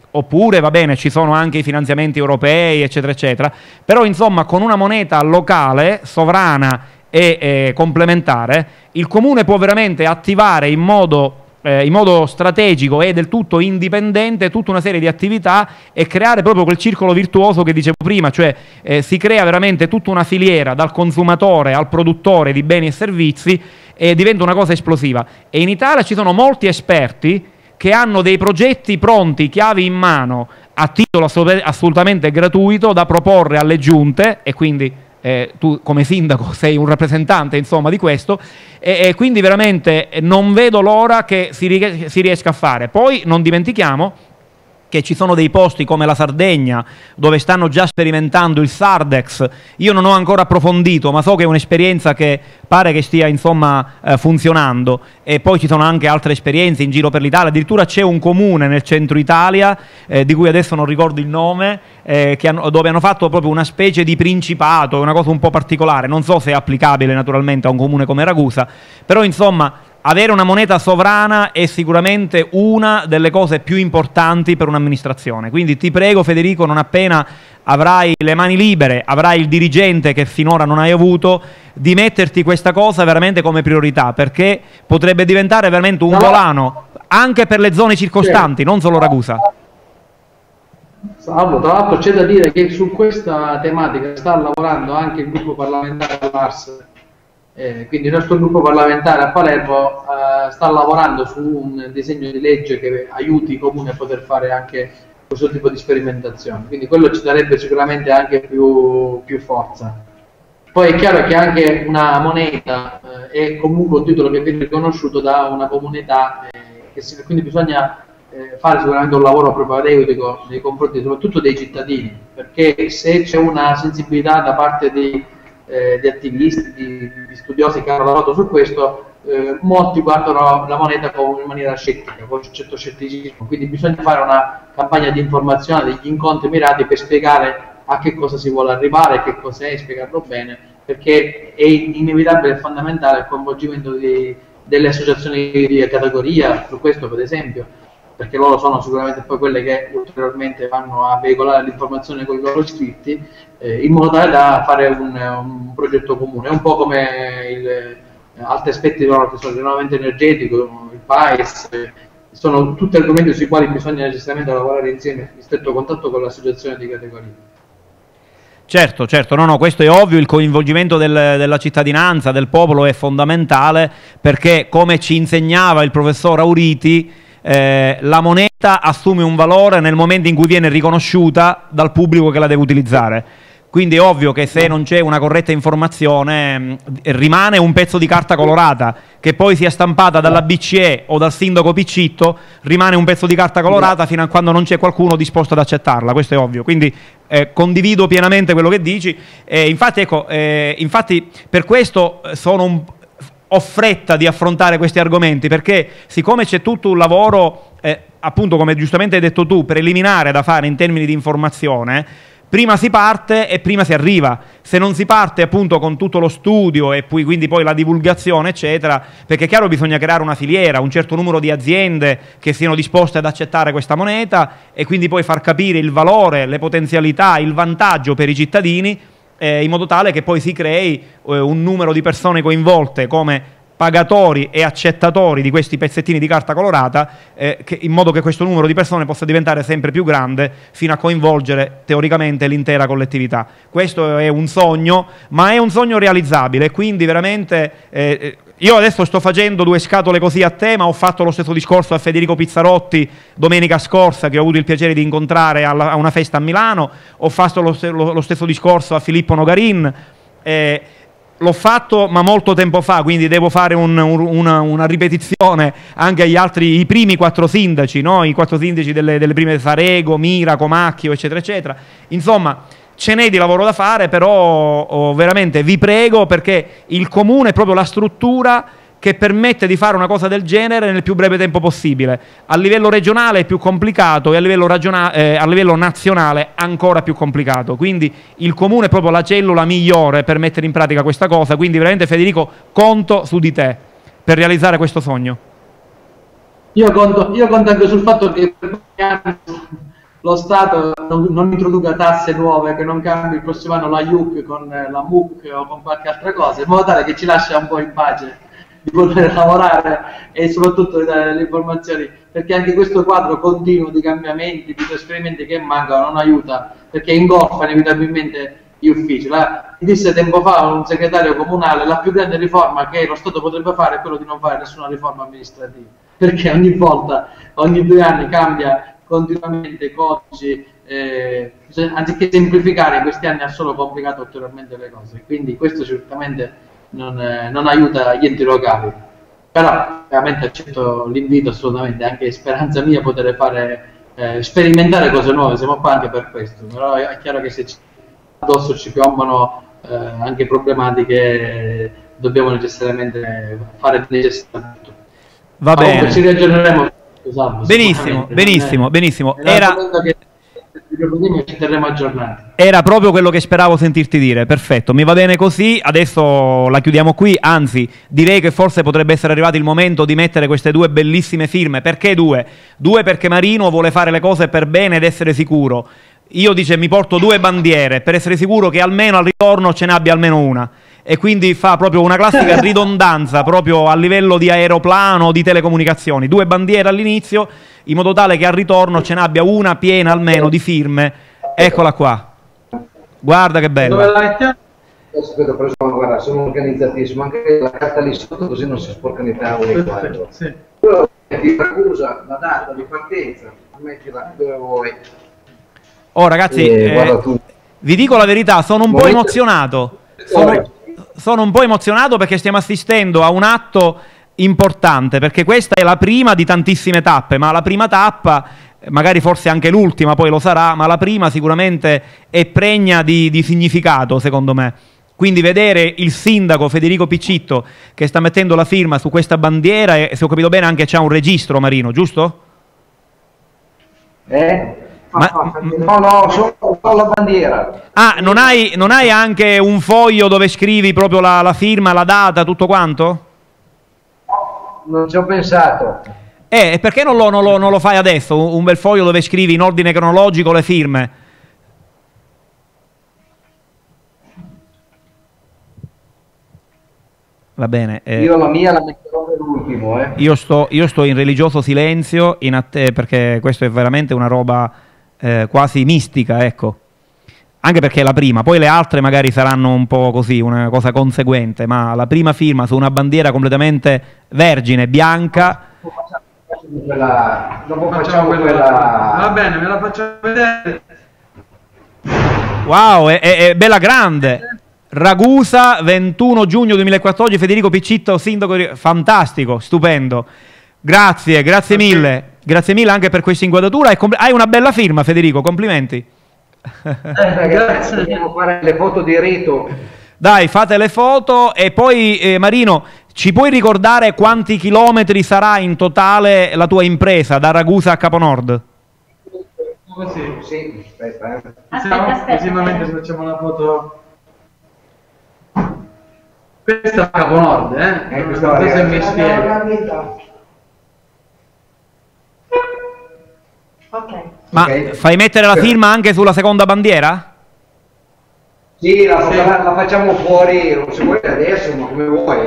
oppure va bene, ci sono anche i finanziamenti europei, eccetera, eccetera, però insomma con una moneta locale, sovrana e complementare, il comune può veramente attivare in modo strategico e del tutto indipendente tutta una serie di attività e creare proprio quel circolo virtuoso che dicevo prima, cioè si crea veramente tutta una filiera dal consumatore al produttore di beni e servizi e diventa una cosa esplosiva. E in Italia ci sono molti esperti che hanno dei progetti pronti, chiavi in mano, a titolo assolutamente gratuito da proporre alle giunte, e quindi tu come sindaco sei un rappresentante insomma di questo, e quindi veramente non vedo l'ora che si riesca a fare. Poi non dimentichiamo che ci sono dei posti come la Sardegna dove stanno già sperimentando il Sardex. Io non ho ancora approfondito, ma so che è un'esperienza che pare che stia insomma funzionando, e poi ci sono anche altre esperienze in giro per l'Italia. Addirittura c'è un comune nel centro Italia di cui adesso non ricordo il nome, dove hanno fatto proprio una specie di principato, una cosa un po' particolare, non so se è applicabile naturalmente a un comune come Ragusa, però insomma avere una moneta sovrana è sicuramente una delle cose più importanti per un'amministrazione. Quindi ti prego Federico, non appena avrai le mani libere, avrai il dirigente che finora non hai avuto, di metterti questa cosa veramente come priorità, perché potrebbe diventare veramente un volano anche per le zone circostanti, non solo Ragusa. Salvo, tra l'altro c'è da dire che su questa tematica sta lavorando anche il gruppo parlamentare dell'Ars. Quindi il nostro gruppo parlamentare a Palermo sta lavorando su un disegno di legge che aiuti i comuni a poter fare anche questo tipo di sperimentazione, quindi quello ci darebbe sicuramente anche più forza. Poi è chiaro che anche una moneta è comunque un titolo che viene riconosciuto da una comunità, quindi bisogna fare sicuramente un lavoro propedeutico nei confronti soprattutto dei cittadini, perché se c'è una sensibilità da parte di attivisti, di studiosi che hanno lavorato su questo, molti guardano la moneta in maniera scettica, con un certo scetticismo, quindi bisogna fare una campagna di informazione, degli incontri mirati per spiegare a che cosa si vuole arrivare, che cos'è, spiegarlo bene, perché è inevitabile e fondamentale il coinvolgimento delle associazioni di categoria, su questo per esempio, perché loro sono sicuramente poi quelle che ulteriormente vanno a veicolare l'informazione con i loro iscritti, in modo tale da fare un progetto comune. È un po' come altri aspetti loro che sono il rinnovamento energetico, il PAES, sono tutti argomenti sui quali bisogna necessariamente lavorare insieme in stretto contatto con l'associazione di categoria. Certo, certo, no, questo è ovvio, il coinvolgimento della cittadinanza, del popolo è fondamentale, perché come ci insegnava il professor Auriti, la moneta assume un valore nel momento in cui viene riconosciuta dal pubblico che la deve utilizzare. Quindi è ovvio che se non c'è una corretta informazione rimane un pezzo di carta colorata, che poi sia stampata dalla BCE o dal sindaco Piccitto, rimane un pezzo di carta colorata fino a quando non c'è qualcuno disposto ad accettarla, questo è ovvio. Quindi condivido pienamente quello che dici, infatti, ecco, infatti per questo ho fretta di affrontare questi argomenti, perché siccome c'è tutto un lavoro, appunto come giustamente hai detto tu, preliminare da fare in termini di informazione, prima si parte e prima si arriva. Se non si parte appunto con tutto lo studio e poi, quindi poi la divulgazione eccetera, perché è chiaro bisogna creare una filiera, un certo numero di aziende che siano disposte ad accettare questa moneta e quindi poi far capire il valore, le potenzialità, il vantaggio per i cittadini, in modo tale che poi si crei un numero di persone coinvolte come pagatori e accettatori di questi pezzettini di carta colorata, in modo che questo numero di persone possa diventare sempre più grande fino a coinvolgere teoricamente l'intera collettività. Questo è un sogno, ma è un sogno realizzabile, quindi veramente io adesso sto facendo due scatole così a te, ma ho fatto lo stesso discorso a Federico Pizzarotti domenica scorsa, che ho avuto il piacere di incontrare a una festa a Milano, ho fatto lo stesso discorso a Filippo Nogarin, l'ho fatto ma molto tempo fa, quindi devo fare una ripetizione anche agli altri, i primi 4 sindaci, no? I 4 sindaci delle prime Sarego, Mira, Comacchio, eccetera, eccetera. Insomma, ce n'è di lavoro da fare, però veramente vi prego, perché il comune è proprio la struttura che permette di fare una cosa del genere nel più breve tempo possibile. A livello regionale è più complicato e a livello nazionale ancora più complicato. Quindi il comune è proprio la cellula migliore per mettere in pratica questa cosa. Quindi veramente Federico, conto su di te per realizzare questo sogno. Io conto anche sul fatto che per lo Stato non introduca tasse nuove, che non cambi il prossimo anno la IUC con la MUC o con qualche altra cosa, in modo tale che ci lascia un po' in pace di poter lavorare e soprattutto di dare le informazioni, perché anche questo quadro continuo di cambiamenti, di trasferimenti che mancano non aiuta, perché ingolfa inevitabilmente gli uffici. Disse tempo fa un segretario comunale: la più grande riforma che lo Stato potrebbe fare è quello di non fare nessuna riforma amministrativa, perché ogni volta, ogni 2 anni cambia continuamente i codici, anziché semplificare in questi anni ha solo complicato ulteriormente le cose, quindi questo certamente non aiuta gli enti locali. Però veramente accetto l'invito, assolutamente, anche è speranza mia poter fare sperimentare cose nuove, siamo qua anche per questo, però è chiaro che se addosso ci piombano anche problematiche, dobbiamo necessariamente fare necessariamente. Va bene. Ci ragioneremo. Benissimo. Era proprio quello che speravo sentirti dire. Perfetto, mi va bene così. Adesso la chiudiamo qui. Anzi, direi che forse potrebbe essere arrivato il momento di mettere queste 2 bellissime firme. Perché 2? 2 perché Marino vuole fare le cose per bene ed essere sicuro. Io mi porto 2 bandiere per essere sicuro che almeno al ritorno ce ne abbia almeno una. E quindi fa proprio una classica ridondanza proprio a livello di aeroplano, di telecomunicazioni. 2 bandiere all'inizio, in modo tale che al ritorno ce n'abbia una piena almeno di firme. Eccola qua. Guarda che bella. Dove la mettiamo? Aspetta, guarda, sono organizzatissimo. Anche la carta lì sotto, così non si sporcano i tavoli. Sì. Ti accusa la data di partenza, mettila dove vuoi. Oh ragazzi, vi dico la verità, sono un po' emozionato. Sono un po' emozionato perché stiamo assistendo a un atto importante, perché questa è la prima di tantissime tappe, ma la prima tappa, magari forse anche l'ultima poi lo sarà, ma la prima sicuramente è pregna di significato, secondo me. Quindi vedere il sindaco Federico Piccitto che sta mettendo la firma su questa bandiera, e se ho capito bene anche c'è un registro, Marino, giusto? No, solo la bandiera. Ah, non hai anche un foglio dove scrivi proprio la firma, la data, tutto quanto? Non ci ho pensato. E perché non lo fai adesso? Un bel foglio dove scrivi in ordine cronologico le firme? Va bene. Io la mia la metterò per l'ultimo. Io sto in religioso silenzio perché questo è veramente una roba quasi mistica, ecco. Anche perché è la prima, poi le altre magari saranno un po' così, una cosa conseguente, ma la prima firma su una bandiera completamente vergine, bianca. Dopo facciamo quella. Va bene, me la faccio vedere. Wow, è bella grande. Ragusa, 21 giugno 2014, Federico Piccitto, sindaco fantastico, stupendo. Grazie mille. Grazie mille anche per questa inquadratura. Hai una bella firma, Federico, complimenti. Grazie. Dobbiamo fare le foto di rito. Dai, fate le foto e poi Marino, ci puoi ricordare quanti chilometri sarà in totale la tua impresa da Ragusa a Caponord? Sì. Aspetta. Prossimamente facciamo una foto. Questa è Caponord, Questa se mi spiega. Ok. Ma fai mettere la firma anche sulla seconda bandiera? Sì, la facciamo fuori, se vuoi adesso, ma come vuoi.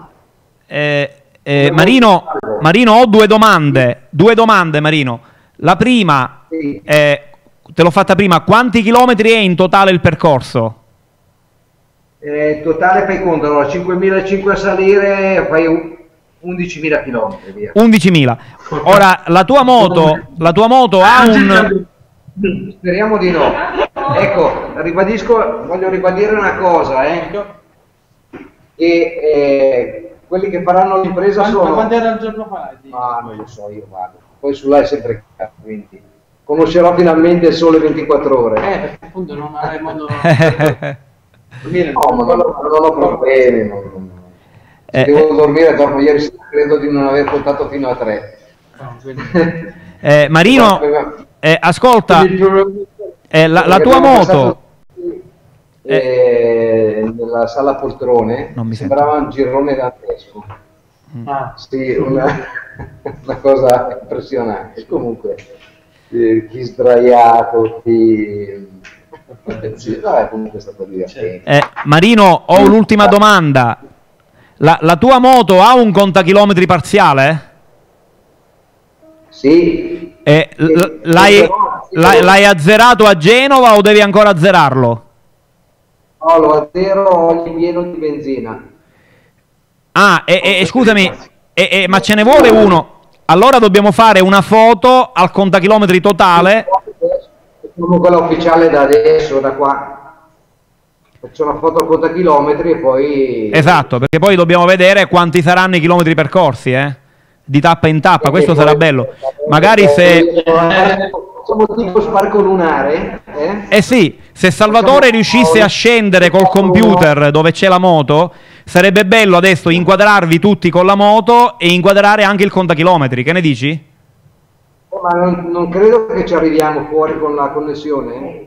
Marino, ho 2 domande. 2 domande, Marino. La prima, Sì. te l'ho fatta prima, quanti chilometri è in totale il percorso? Totale fai conto, allora 5.500 a salire, fai 11.000 km via. 11.000. Ora, la tua moto ha un... Speriamo di no. Ecco, voglio ribadire una cosa, che quelli che faranno l'impresa sono... Quando era il giorno fa? Ah, non lo so, io vado. Poi sulla è sempre caro, quindi conoscerò finalmente il sole 24 ore. Perché appunto non avrei modo... No, ma non ho problemi. Devo dormire dopo ieri sera, credo di non aver contato fino a 3. Marino, ascolta, la tua moto... nella sala poltrone Non mi sembrava un girone dantesco. Sì, una cosa impressionante. Comunque chi sdraiato, chi... Sì, vabbè, comunque è stato divertente. Marino, ho l'ultima domanda. La tua moto ha un contachilometri parziale? Sì. L'hai azzerato a Genova o devi ancora azzerarlo? No, lo azzero ogni pieno di benzina. Ah, scusami, ma ce ne vuole uno? Allora dobbiamo fare una foto al contachilometri totale. Come quella ufficiale da adesso, da qua. Faccio una foto al contachilometri e poi... Esatto, perché poi dobbiamo vedere quanti saranno i chilometri percorsi, di tappa in tappa, questo sarà bello. Magari se... Facciamo tipo sparco lunare. Sì, se Salvatore riuscisse a scendere col computer dove c'è la moto, sarebbe bello adesso inquadrarvi tutti con la moto e inquadrare anche il contachilometri, che ne dici? Ma non credo che ci arriviamo fuori con la connessione.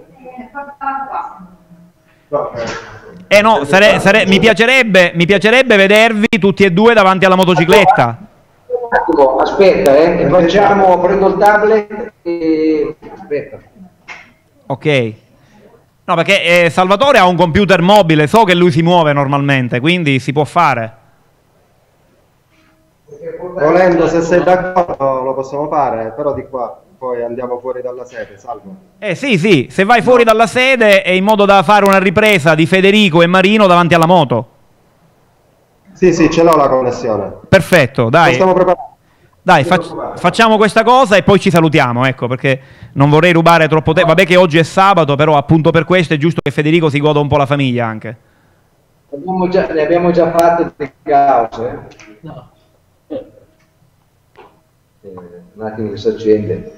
No, mi piacerebbe vedervi tutti e due davanti alla motocicletta. Un attimo, aspetta, prendo il tablet e... Aspetta. Ok. No, perché Salvatore ha un computer mobile, so che lui si muove normalmente, quindi si può fare. Volendo, se sei d'accordo, lo possiamo fare, però di qua poi andiamo fuori dalla sede, Salvo. Sì, se vai fuori dalla sede è in modo da fare una ripresa di Federico e Marino davanti alla moto. Sì, ce l'ho la connessione. Perfetto, dai. Lo stiamo preparando. Dai, facciamo questa cosa e poi ci salutiamo, ecco, perché non vorrei rubare troppo tempo. Vabbè che oggi è sabato, però appunto per questo è giusto che Federico si goda un po' la famiglia anche. Ne abbiamo già fatto di caos, No. un attimo che si accende.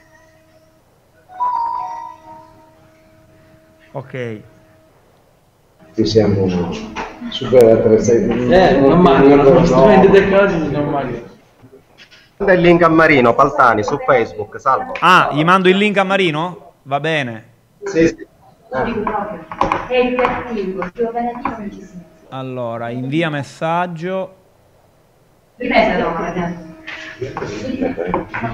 Ok. Qui siamo super attrezzati. Non mancano, sono strumenti tecnologici, non mancano. Manda il link a Marino Paltani su Facebook, Salvo. Ah, gli mando il link a Marino? Va bene. Sì. È iperattivo, più operativo non ci si mette. Allora, invia messaggio. Ripresa dopo, ragazzi. Ma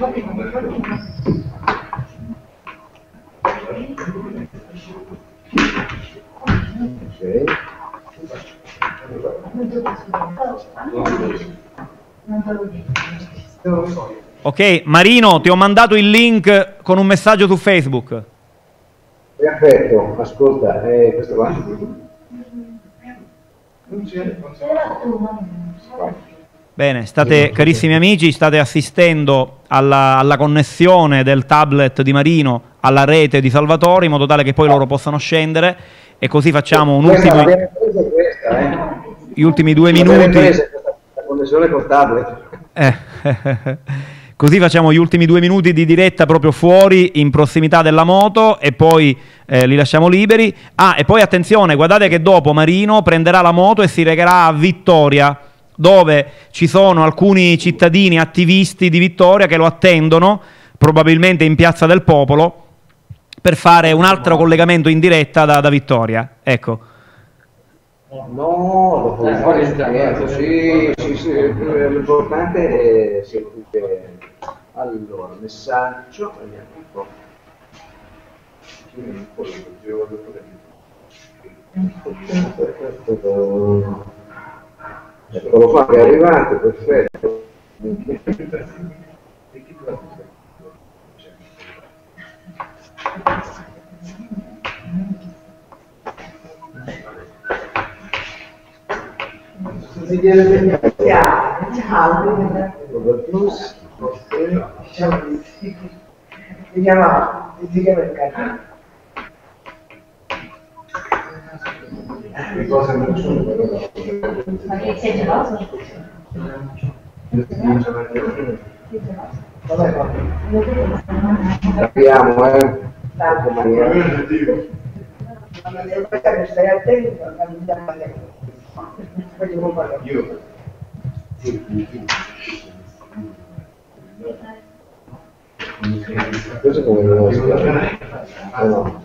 Ok, Marino, ti ho mandato il link con un messaggio su Facebook. Perfetto, ascolta, questo qua. Bene, carissimi amici, state assistendo alla connessione del tablet di Marino alla rete di Salvatore, in modo tale che poi loro possano scendere, e così facciamo gli ultimi 2 minuti. La connessione col tablet. Così facciamo gli ultimi 2 minuti di diretta proprio fuori, in prossimità della moto, e poi li lasciamo liberi. E poi attenzione, guardate che dopo Marino prenderà la moto e si recherà a Vittoria, dove ci sono alcuni cittadini attivisti di Vittoria che lo attendono, probabilmente in Piazza del Popolo, per fare un altro collegamento in diretta da Vittoria. Ecco. No, dopo sì, l'importante è sentire. Allora, messaggio, vediamo un po'. Eccolo qua che è arrivato, perfetto. Si chiama il canale. Ma che sei geloso? Capiamo, Stai attento, andiamo a letto. Io. Questo come lo spiegare? No.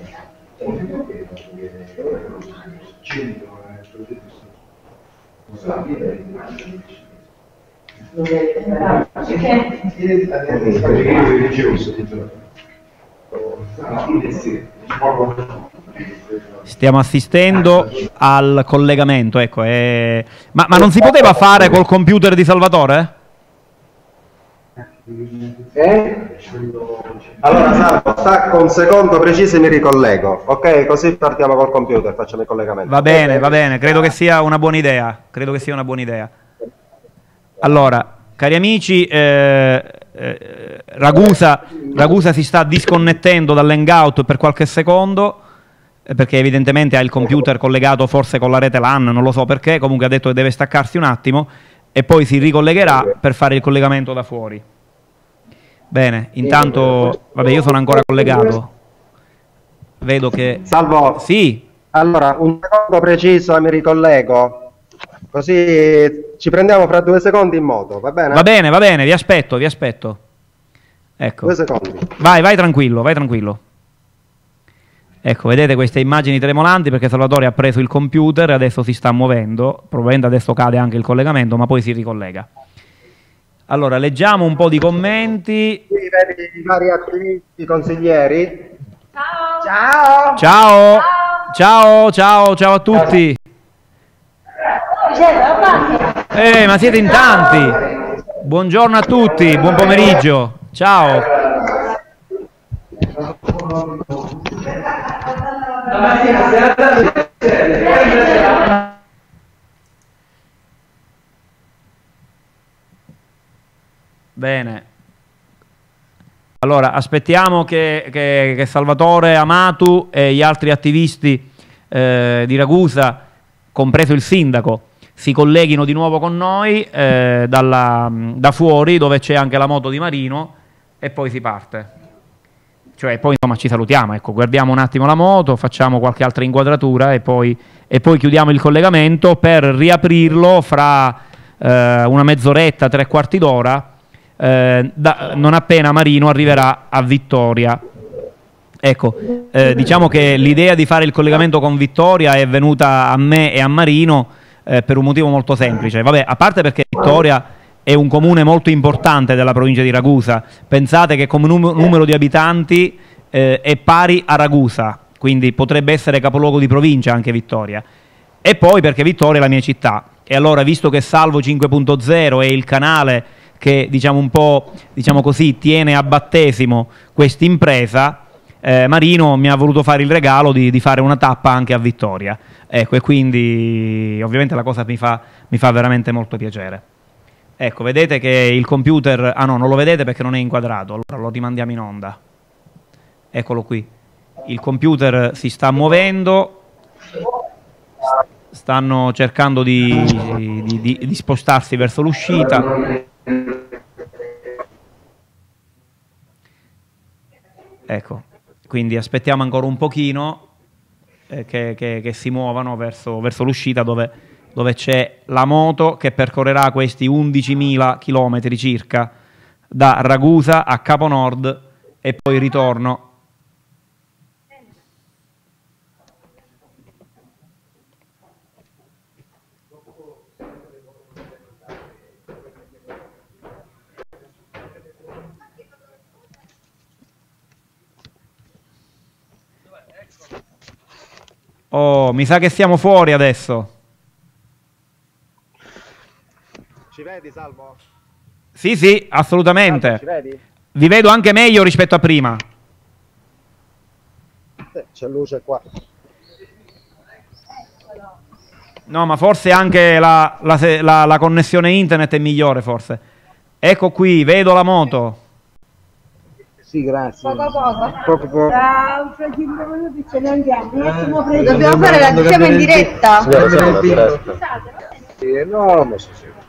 Stiamo assistendo al collegamento, ecco. Ma non si poteva fare col computer di Salvatore? Allora Salvo, stacco un secondo preciso e mi ricollego, ok? Così partiamo col computer, facciamo il collegamento. Va bene, credo che sia una buona idea. Credo che sia una buona idea. Allora, cari amici, Ragusa si sta disconnettendo dall'hangout per qualche secondo, perché evidentemente ha il computer collegato forse con la rete LAN, non lo so perché, comunque ha detto che deve staccarsi un attimo e poi si ricollegherà per fare il collegamento da fuori. Bene, intanto, vabbè, io sono ancora collegato. Vedo che... Salvo. Sì. Allora, un secondo preciso e mi ricollego. Così ci prendiamo fra 2 secondi in moto, va bene? Va bene, vi aspetto. Ecco. 2 secondi. Vai tranquillo. Ecco, vedete queste immagini tremolanti perché Salvatore ha preso il computer e adesso si sta muovendo. Probabilmente adesso cade anche il collegamento, ma poi si ricollega. Allora, leggiamo un po' di commenti. Qui vedi i vari attivisti, consiglieri. Ciao a tutti. Ma siete in tanti. Buongiorno a tutti, buon pomeriggio. Ciao. Bene. Allora, aspettiamo che Salvatore Amatu e gli altri attivisti di Ragusa, compreso il sindaco, si colleghino di nuovo con noi da fuori, dove c'è anche la moto di Marino, e poi si parte. Cioè, poi insomma ci salutiamo, ecco, guardiamo un attimo la moto, facciamo qualche altra inquadratura e poi chiudiamo il collegamento per riaprirlo fra una mezz'oretta, 3/4 d'ora, non appena Marino arriverà a Vittoria. Ecco, diciamo che l'idea di fare il collegamento con Vittoria è venuta a me e a Marino per un motivo molto semplice. Vabbè, a parte perché Vittoria è un comune molto importante della provincia di Ragusa. Pensate che come numero di abitanti è pari a Ragusa, quindi potrebbe essere capoluogo di provincia anche Vittoria. E poi perché Vittoria è la mia città. E allora, visto che Salvo 5.0 è il canale che, diciamo un po', diciamo così, tiene a battesimo quest'impresa, Marino mi ha voluto fare il regalo di fare una tappa anche a Vittoria. Ecco, e quindi ovviamente la cosa mi fa veramente molto piacere. Ecco, vedete che il computer... Ah no, non lo vedete perché non è inquadrato, allora lo rimandiamo in onda. Eccolo qui. Il computer si sta muovendo, stanno cercando di spostarsi verso l'uscita. Ecco, quindi aspettiamo ancora un pochino che si muovano verso l'uscita dove c'è la moto che percorrerà questi 11.000 chilometri circa da Ragusa a Capo Nord e poi ritorno. Oh, mi sa che siamo fuori adesso. Ci vedi, Salvo? Sì, assolutamente. Salvo, ci vedi? Vi vedo anche meglio rispetto a prima. C'è luce qua. No, ma forse anche la connessione internet è migliore, forse. Ecco qui, vedo la moto. Sì, grazie. Poco. Tra 5 minuti ce ne andiamo. Dobbiamo fare la diciamo in diretta. No, ma sì.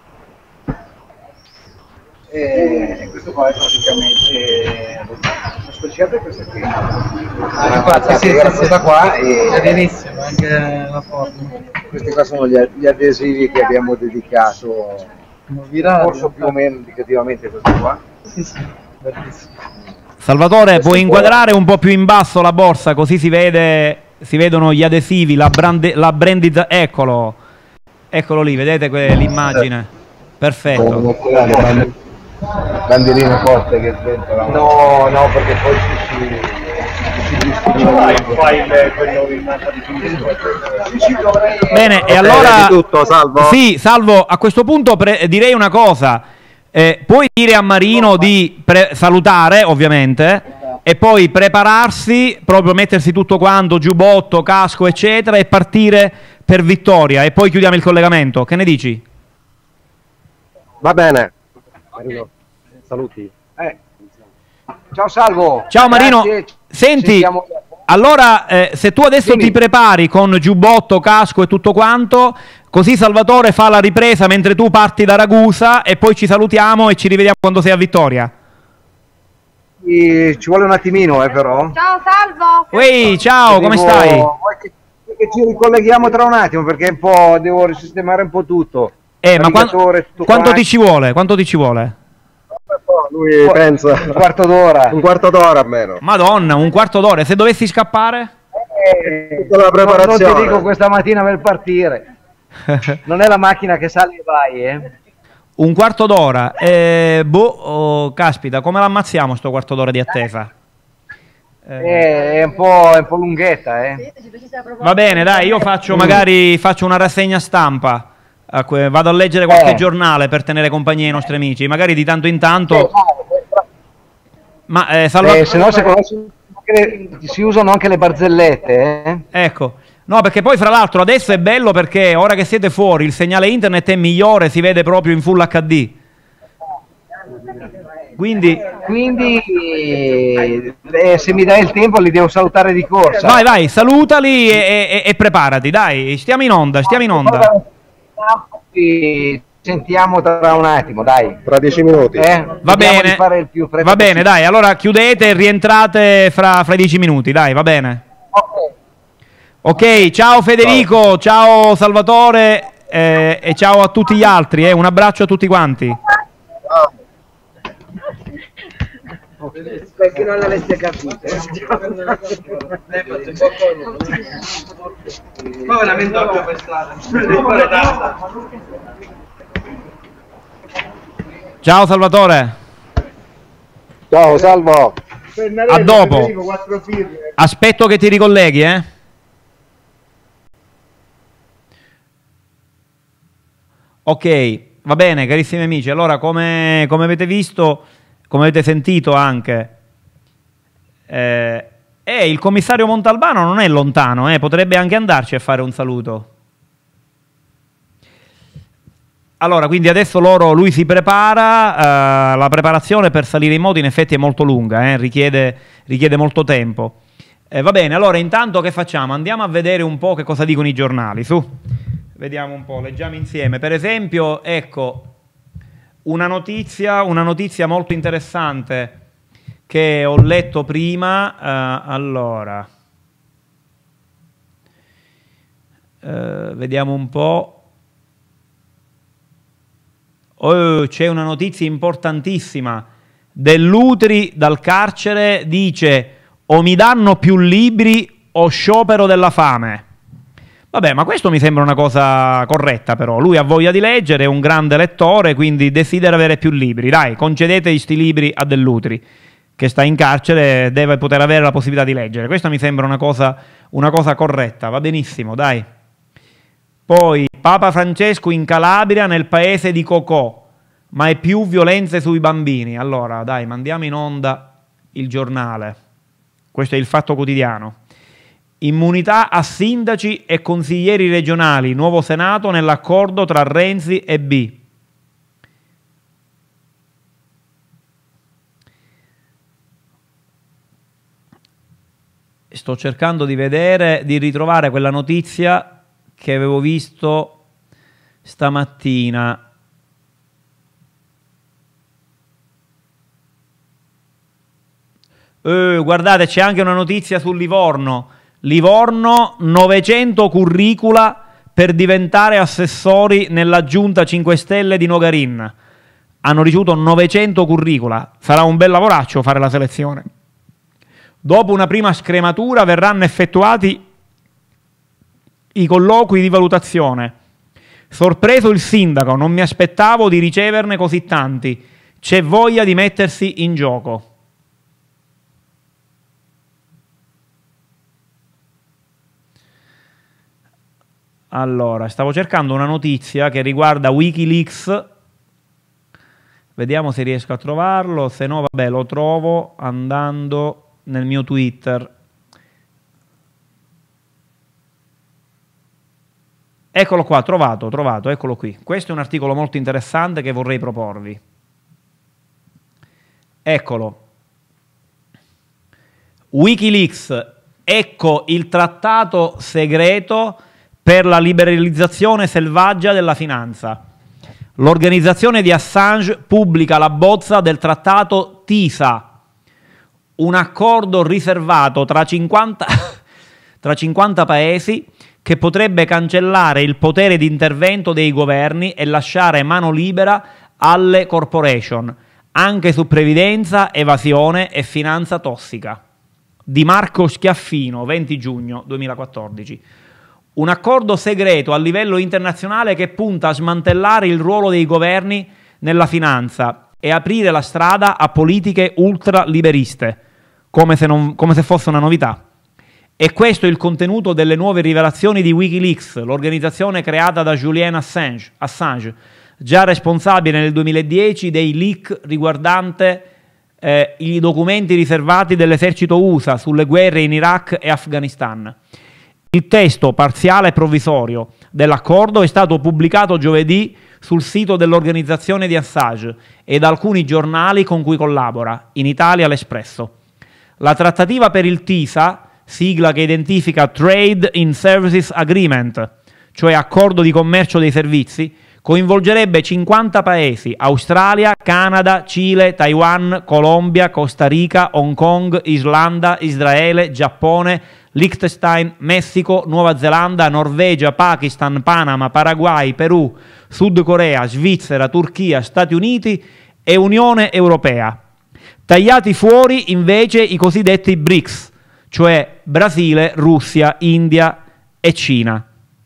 Questo qua è praticamente la specialità è questa qui. Infatti sì, questa qua è benissimo, anche la forma. Questi qua sono gli adesivi che abbiamo dedicato, forse più o meno indicativamente questo qua. Sì, bellissimo. Salvatore, puoi inquadrare un po' più in basso la borsa, così si vedono gli adesivi, la brandizzazione. Eccolo lì, vedete l'immagine? Perfetto. Bandierine forte che sventolano. No, perché poi Bene, e allora tutto, Salvo? sì, Salvo, a questo punto direi una cosa. Puoi dire a Marino di salutare, ovviamente, e poi prepararsi, proprio mettersi tutto quanto, giubbotto, casco, eccetera, e partire per Vittoria, e poi chiudiamo il collegamento. Che ne dici? Va bene. Marino, saluti. Ciao Salvo. Ciao Marino. Grazie. Senti, allora se tu adesso ti prepari con giubbotto, casco e tutto quanto, così Salvatore fa la ripresa mentre tu parti da Ragusa e poi ci salutiamo e ci rivediamo quando sei a Vittoria. Ci vuole un attimino, però. Ciao Salvo! Ehi, ciao, come stai? Vuoi che ci ricolleghiamo tra un attimo, perché un po' devo risistemare un po' tutto. Ma tutto quanto ti ci vuole? Quanto ti ci vuole? Lui pensa un quarto d'ora. un quarto d'ora almeno. Madonna, un quarto d'ora. E se dovessi scappare? Tutta la preparazione. Non ti dico questa mattina per partire. Non è la macchina che sale e vai, Un quarto d'ora. Caspita, come l'ammazziamo sto quarto d'ora di attesa? È un po' lunghetta, Va bene, dai, io magari faccio una rassegna stampa. Vado a leggere qualche giornale per tenere compagnia ai nostri amici, magari di tanto in tanto. Ma se no, si usano anche le barzellette, Ecco, no, perché poi fra l'altro adesso è bello perché ora che siete fuori il segnale internet è migliore, si vede proprio in full HD. Quindi se mi dai il tempo li devo salutare di corsa. vai, salutali e preparati, dai, stiamo in onda. Ci sentiamo tra un attimo, dai. Tra 10 minuti. Va bene, va bene, dai, allora chiudete e rientrate fra 10 minuti, dai, va bene. Ok, ciao Federico, ciao Salvatore e ciao a tutti gli altri, un abbraccio a tutti quanti. Perché non l'avete capito? Ma veramente occhio per strada. Ciao Salvatore. Ciao Salvo. A dopo. Aspetto che ti ricolleghi, Ok, va bene, carissimi amici. Allora, come avete visto, come avete sentito anche, il commissario Montalbano non è lontano, potrebbe anche andarci a fare un saluto. Allora, quindi adesso lui si prepara, la preparazione per salire in moto in effetti è molto lunga, richiede molto tempo. Va bene, allora intanto che facciamo? Andiamo a vedere un po' che cosa dicono i giornali, su. Vediamo un po', leggiamo insieme. Per esempio, ecco, una notizia molto interessante che ho letto prima, allora, vediamo un po'. C'è una notizia importantissima. Dell'Utri dal carcere dice: o mi danno più libri o sciopero della fame. Vabbè, ma questo mi sembra una cosa corretta, però. Lui ha voglia di leggere, è un grande lettore, quindi desidera avere più libri. Dai, concedete questi libri a Dell'Utri, che sta in carcere, deve poter avere la possibilità di leggere. Questa mi sembra una cosa corretta, va benissimo, dai. Poi, Papa Francesco in Calabria, nel paese di Cocò, ma è più violenze sui bambini. Allora, dai, mandiamo in onda il giornale. Questo è il Fatto Quotidiano. Immunità a sindaci e consiglieri regionali, nuovo Senato nell'accordo tra Renzi e B. Sto cercando di ritrovare quella notizia che avevo visto stamattina. Guardate, c'è anche una notizia sul Livorno. Livorno, 900 curricula per diventare assessori nella giunta 5 Stelle di Nogarin. Hanno ricevuto 900 curricula. Sarà un bel lavoraccio fare la selezione. Dopo una prima scrematura verranno effettuati i colloqui di valutazione. Sorpreso il sindaco, non mi aspettavo di riceverne così tanti. C'è voglia di mettersi in gioco. Allora, stavo cercando una notizia che riguarda Wikileaks. Vediamo se riesco a trovarlo, se no vabbè lo trovo andando nel mio Twitter. Eccolo qua, trovato, eccolo qui. Questo è un articolo molto interessante che vorrei proporvi. Eccolo. Wikileaks, ecco il trattato segreto per la liberalizzazione selvaggia della finanza. L'organizzazione di Assange pubblica la bozza del trattato TISA, un accordo riservato tra 50 paesi che potrebbe cancellare il potere di intervento dei governi e lasciare mano libera alle corporation, anche su previdenza, evasione e finanza tossica. Di Marco Schiaffino, 20 giugno 2014. Un accordo segreto a livello internazionale che punta a smantellare il ruolo dei governi nella finanza e aprire la strada a politiche ultraliberiste, come se fosse una novità. E questo è il contenuto delle nuove rivelazioni di Wikileaks, l'organizzazione creata da Julian Assange, già responsabile nel 2010 dei leak riguardante i documenti riservati dell'esercito USA sulle guerre in Iraq e Afghanistan. Il testo parziale e provvisorio dell'accordo è stato pubblicato giovedì sul sito dell'organizzazione di Assange e da alcuni giornali con cui collabora, in Italia l'Espresso. La trattativa per il TISA, sigla che identifica Trade in Services Agreement, cioè accordo di commercio dei servizi, coinvolgerebbe 50 paesi: Australia, Canada, Cile, Taiwan, Colombia, Costa Rica, Hong Kong, Islanda, Israele, Giappone, Liechtenstein, Messico, Nuova Zelanda, Norvegia, Pakistan, Panama, Paraguay, Perù, Sud Corea, Svizzera, Turchia, Stati Uniti e Unione Europea. Tagliati fuori invece i cosiddetti BRICS, cioè Brasile, Russia, India e Cina.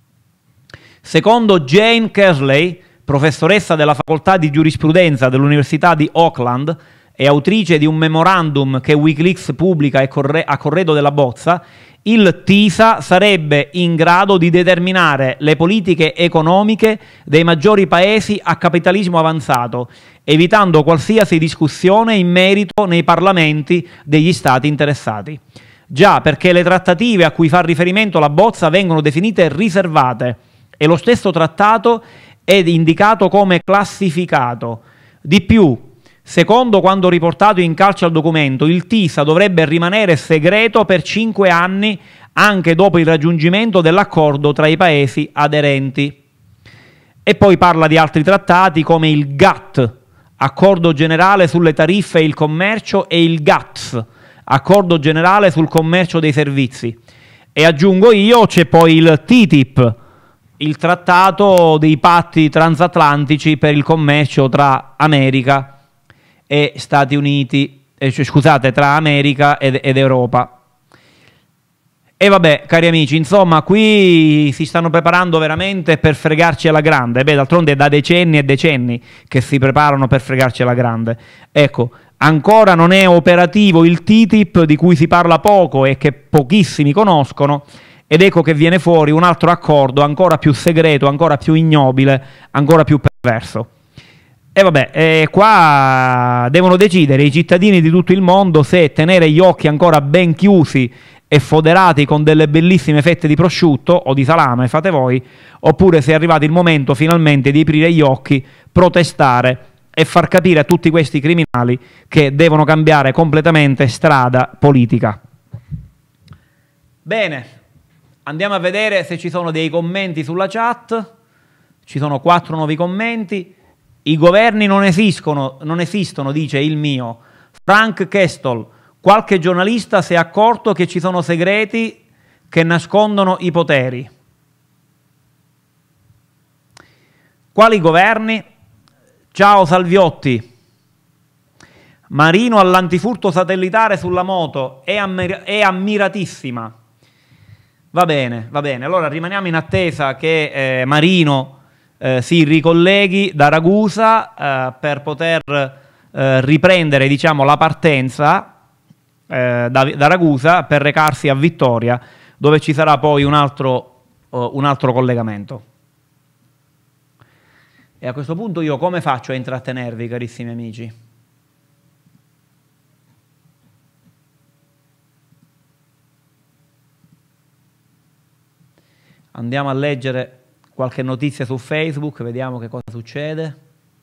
Secondo Jane Kersley, professoressa della facoltà di giurisprudenza dell'Università di Auckland e autrice di un memorandum che Wikileaks pubblica a corredo della bozza, il TISA sarebbe in grado di determinare le politiche economiche dei maggiori paesi a capitalismo avanzato, evitando qualsiasi discussione in merito nei parlamenti degli stati interessati. Già, perché le trattative a cui fa riferimento la bozza vengono definite riservate e lo stesso trattato è indicato come classificato. Di più, secondo quanto riportato in calce al documento, il TISA dovrebbe rimanere segreto per 5 anni anche dopo il raggiungimento dell'accordo tra i paesi aderenti. E poi parla di altri trattati come il GATT, Accordo Generale sulle Tariffe e il Commercio, e il GATS, Accordo Generale sul Commercio dei Servizi. E aggiungo io, c'è poi il TTIP, il Trattato dei Patti Transatlantici per il commercio tra America e Stati Uniti, scusate, tra America ed Europa. E vabbè, cari amici, insomma, qui si stanno preparando veramente per fregarci alla grande. Beh, d'altronde è da decenni e decenni che si preparano per fregarci alla grande. Ecco, ancora non è operativo il TTIP, di cui si parla poco e che pochissimi conoscono, ed ecco che viene fuori un altro accordo ancora più segreto, ancora più ignobile, ancora più perverso. E vabbè, qua devono decidere i cittadini di tutto il mondo se tenere gli occhi ancora ben chiusi e foderati con delle bellissime fette di prosciutto o di salame, fate voi, oppure se è arrivato il momento finalmente di aprire gli occhi, protestare e far capire a tutti questi criminali che devono cambiare completamente strada politica. Bene, andiamo a vedere se ci sono dei commenti sulla chat. Ci sono 4 nuovi commenti. I governi non esistono, dice il mio. Frank Kestol, qualche giornalista si è accorto che ci sono segreti che nascondono i poteri. Quali governi? Ciao Salviotti. Marino all'antifurto satellitare sulla moto, è ammiratissima. Va bene, allora rimaniamo in attesa che Marino si ricolleghi da Ragusa per poter riprendere, diciamo, la partenza da Ragusa per recarsi a Vittoria, dove ci sarà poi un altro un altro collegamento. E a questo punto io come faccio a intrattenervi, carissimi amici? Andiamo a leggere qualche notizia su Facebook, vediamo che cosa succede.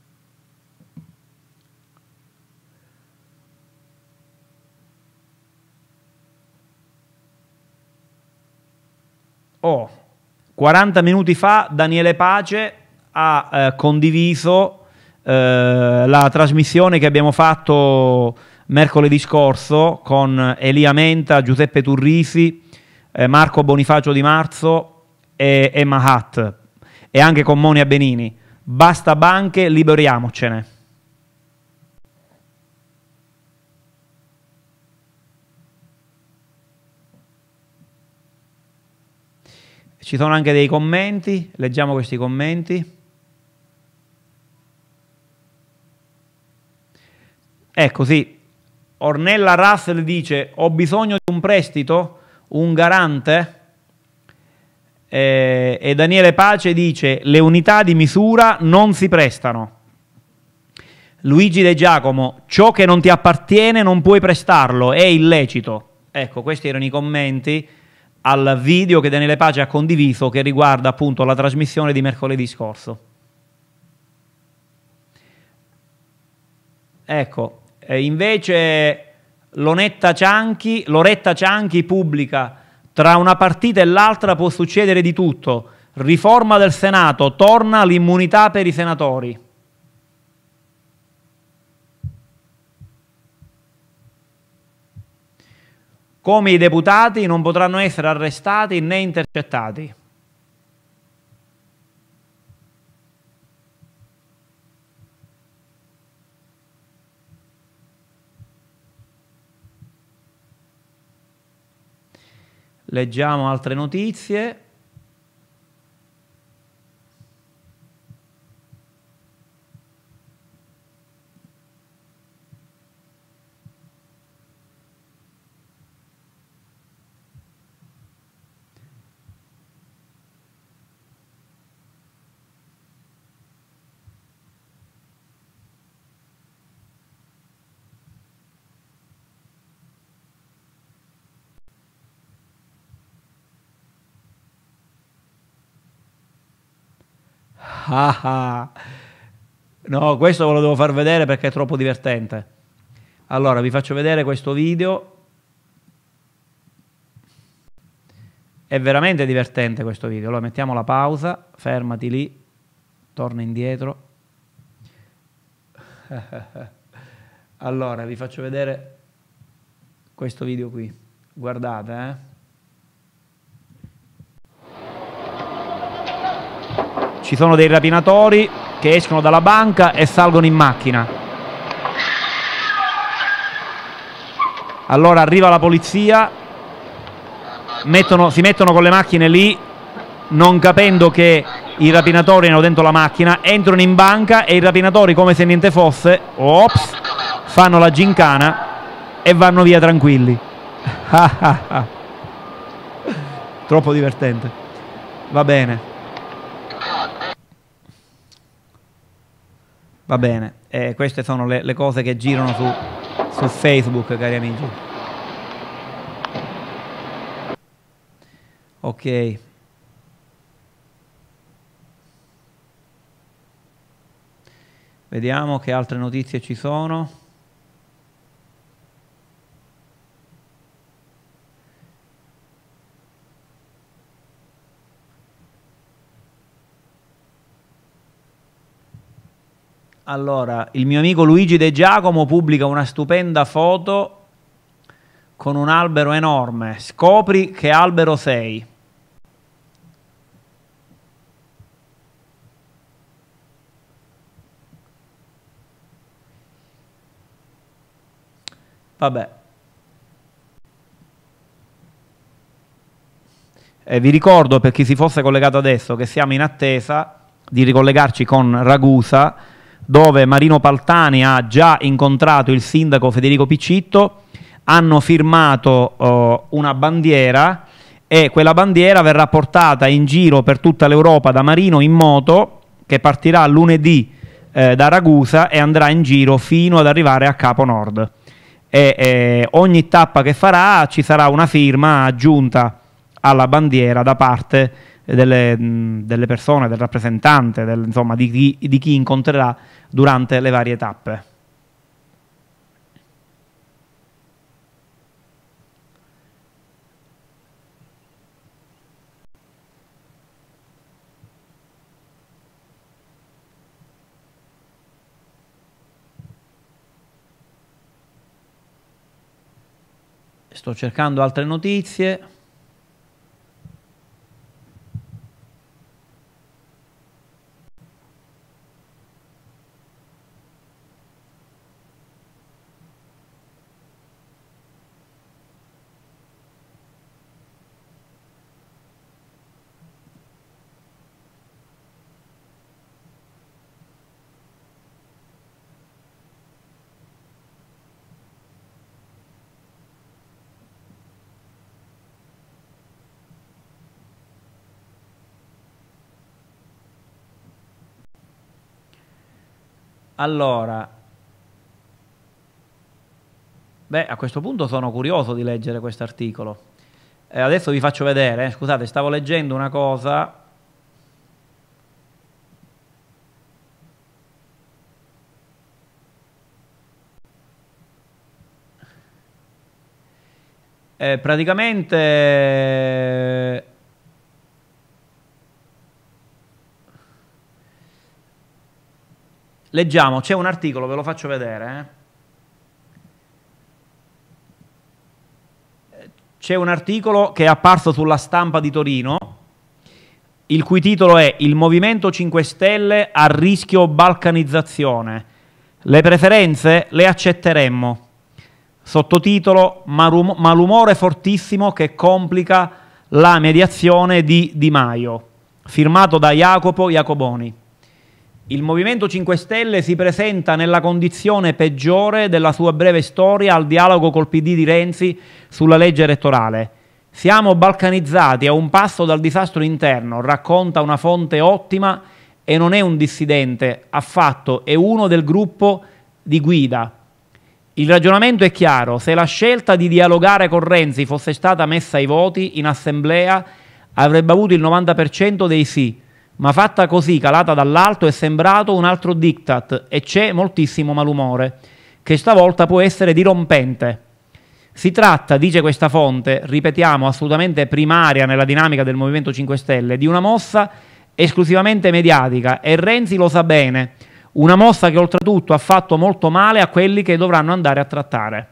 Oh, 40 minuti fa Daniele Pace ha condiviso la trasmissione che abbiamo fatto mercoledì scorso con Elia Menta, Giuseppe Turrisi, Marco Bonifacio Di Marzo e Emma Hatt, e anche con Monia Benini. Basta banche, liberiamocene. Ci sono anche dei commenti, leggiamo questi commenti. Ecco, sì, Ornella Russell dice: ho bisogno di un prestito, un garante. E Daniele Pace dice: le unità di misura non si prestano. Luigi De Giacomo: ciò che non ti appartiene non puoi prestarlo, è illecito. Ecco, questi erano i commenti al video che Daniele Pace ha condiviso, che riguarda appunto la trasmissione di mercoledì scorso. Ecco, invece Loretta Cianchi pubblica: tra una partita e l'altra può succedere di tutto, riforma del Senato, torna l'immunità per i senatori. Come i deputati non potranno essere arrestati né intercettati. Leggiamo altre notizie. No, questo ve lo devo far vedere perché è troppo divertente. Allora, vi faccio vedere questo video. È veramente divertente questo video. Allora, mettiamo la pausa, fermati lì, torna indietro. Allora, vi faccio vedere questo video qui. Guardate, Ci sono dei rapinatori che escono dalla banca e salgono in macchina. Allora arriva la polizia, si mettono con le macchine lì, non capendo che i rapinatori erano dentro la macchina, entrano in banca e i rapinatori, come se niente fosse, ops, fanno la gincana e vanno via tranquilli. Troppo divertente. Va bene. Va bene, queste sono le cose che girano su Facebook, cari amici. Ok. Vediamo che altre notizie ci sono. Allora, il mio amico Luigi De Giacomo pubblica una stupenda foto con un albero enorme. Scopri che albero sei. Vabbè. Vi ricordo, per chi si fosse collegato adesso, che siamo in attesa di ricollegarci con Ragusa, dove Marino Paltani ha già incontrato il sindaco Federico Piccitto, hanno firmato una bandiera e quella bandiera verrà portata in giro per tutta l'Europa da Marino in moto, che partirà lunedì da Ragusa e andrà in giro fino ad arrivare a Capo Nord. Ogni tappa che farà ci sarà una firma aggiunta alla bandiera da parte delle persone, del rappresentante, insomma di chi incontrerà durante le varie tappe. Sto cercando altre notizie. Allora, a questo punto sono curioso di leggere questo articolo. Adesso vi faccio vedere, scusate, stavo leggendo una cosa. Praticamente leggiamo, c'è un articolo, ve lo faccio vedere. C'è un articolo che è apparso sulla Stampa di Torino, il cui titolo è "Il Movimento 5 Stelle a rischio balcanizzazione. Le preferenze le accetteremmo". Sottotitolo "Malumore fortissimo che complica la mediazione di Di Maio", firmato da Jacopo Iacoboni. Il Movimento 5 Stelle si presenta nella condizione peggiore della sua breve storia al dialogo col PD di Renzi sulla legge elettorale. "Siamo balcanizzati a un passo dal disastro interno", racconta una fonte ottima, e non è un dissidente affatto, è uno del gruppo di guida. Il ragionamento è chiaro: se la scelta di dialogare con Renzi fosse stata messa ai voti in assemblea avrebbe avuto il 90% dei sì, ma fatta così, calata dall'alto, è sembrato un altro diktat e c'è moltissimo malumore, che stavolta può essere dirompente. Si tratta, dice questa fonte, ripetiamo, assolutamente primaria nella dinamica del Movimento 5 Stelle, di una mossa esclusivamente mediatica, e Renzi lo sa bene, una mossa che oltretutto ha fatto molto male a quelli che dovranno andare a trattare,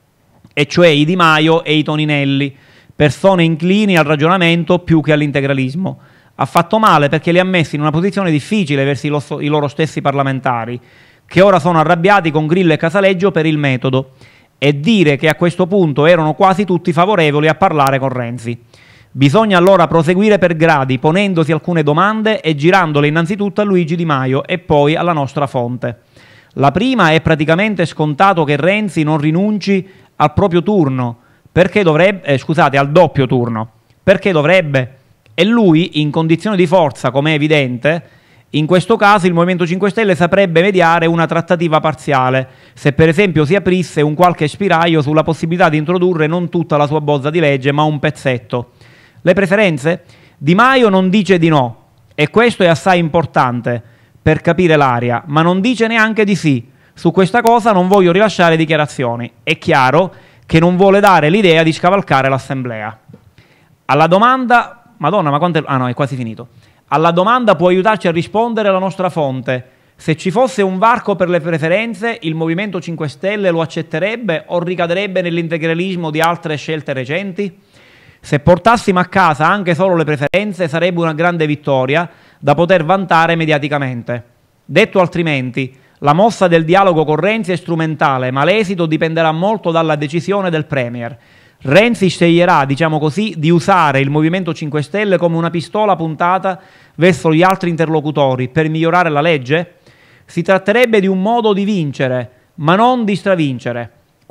e cioè i Di Maio e i Toninelli, persone inclini al ragionamento più che all'integralismo. Ha fatto male perché li ha messi in una posizione difficile verso i loro stessi parlamentari, che ora sono arrabbiati con Grillo e Casaleggio per il metodo, e dire che a questo punto erano quasi tutti favorevoli a parlare con Renzi. Bisogna allora proseguire per gradi, ponendosi alcune domande e girandole innanzitutto a Luigi Di Maio e poi alla nostra fonte. La prima è praticamente scontato che Renzi non rinunci al proprio turno, perché dovrebbe, al doppio turno, perché dovrebbe. E lui, in condizioni di forza, come è evidente, in questo caso il Movimento 5 Stelle saprebbe mediare una trattativa parziale, se per esempio si aprisse un qualche spiraglio sulla possibilità di introdurre non tutta la sua bozza di legge, ma un pezzetto. Le preferenze? Di Maio non dice di no, e questo è assai importante per capire l'aria, ma non dice neanche di sì. Su questa cosa non voglio rilasciare dichiarazioni. È chiaro che non vuole dare l'idea di scavalcare l'assemblea. Alla domanda... Madonna, ma quante... Ah no, è quasi finito. Alla domanda può aiutarci a rispondere la nostra fonte. Se ci fosse un varco per le preferenze, il Movimento 5 Stelle lo accetterebbe o ricadrebbe nell'integralismo di altre scelte recenti? Se portassimo a casa anche solo le preferenze, sarebbe una grande vittoria da poter vantare mediaticamente. Detto altrimenti, la mossa del dialogo con Renzi è strumentale, ma l'esito dipenderà molto dalla decisione del Premier. Renzi sceglierà, diciamo così, di usare il Movimento 5 Stelle come una pistola puntata verso gli altri interlocutori per migliorare la legge? Si tratterebbe di un modo di vincere, ma non di stravincere.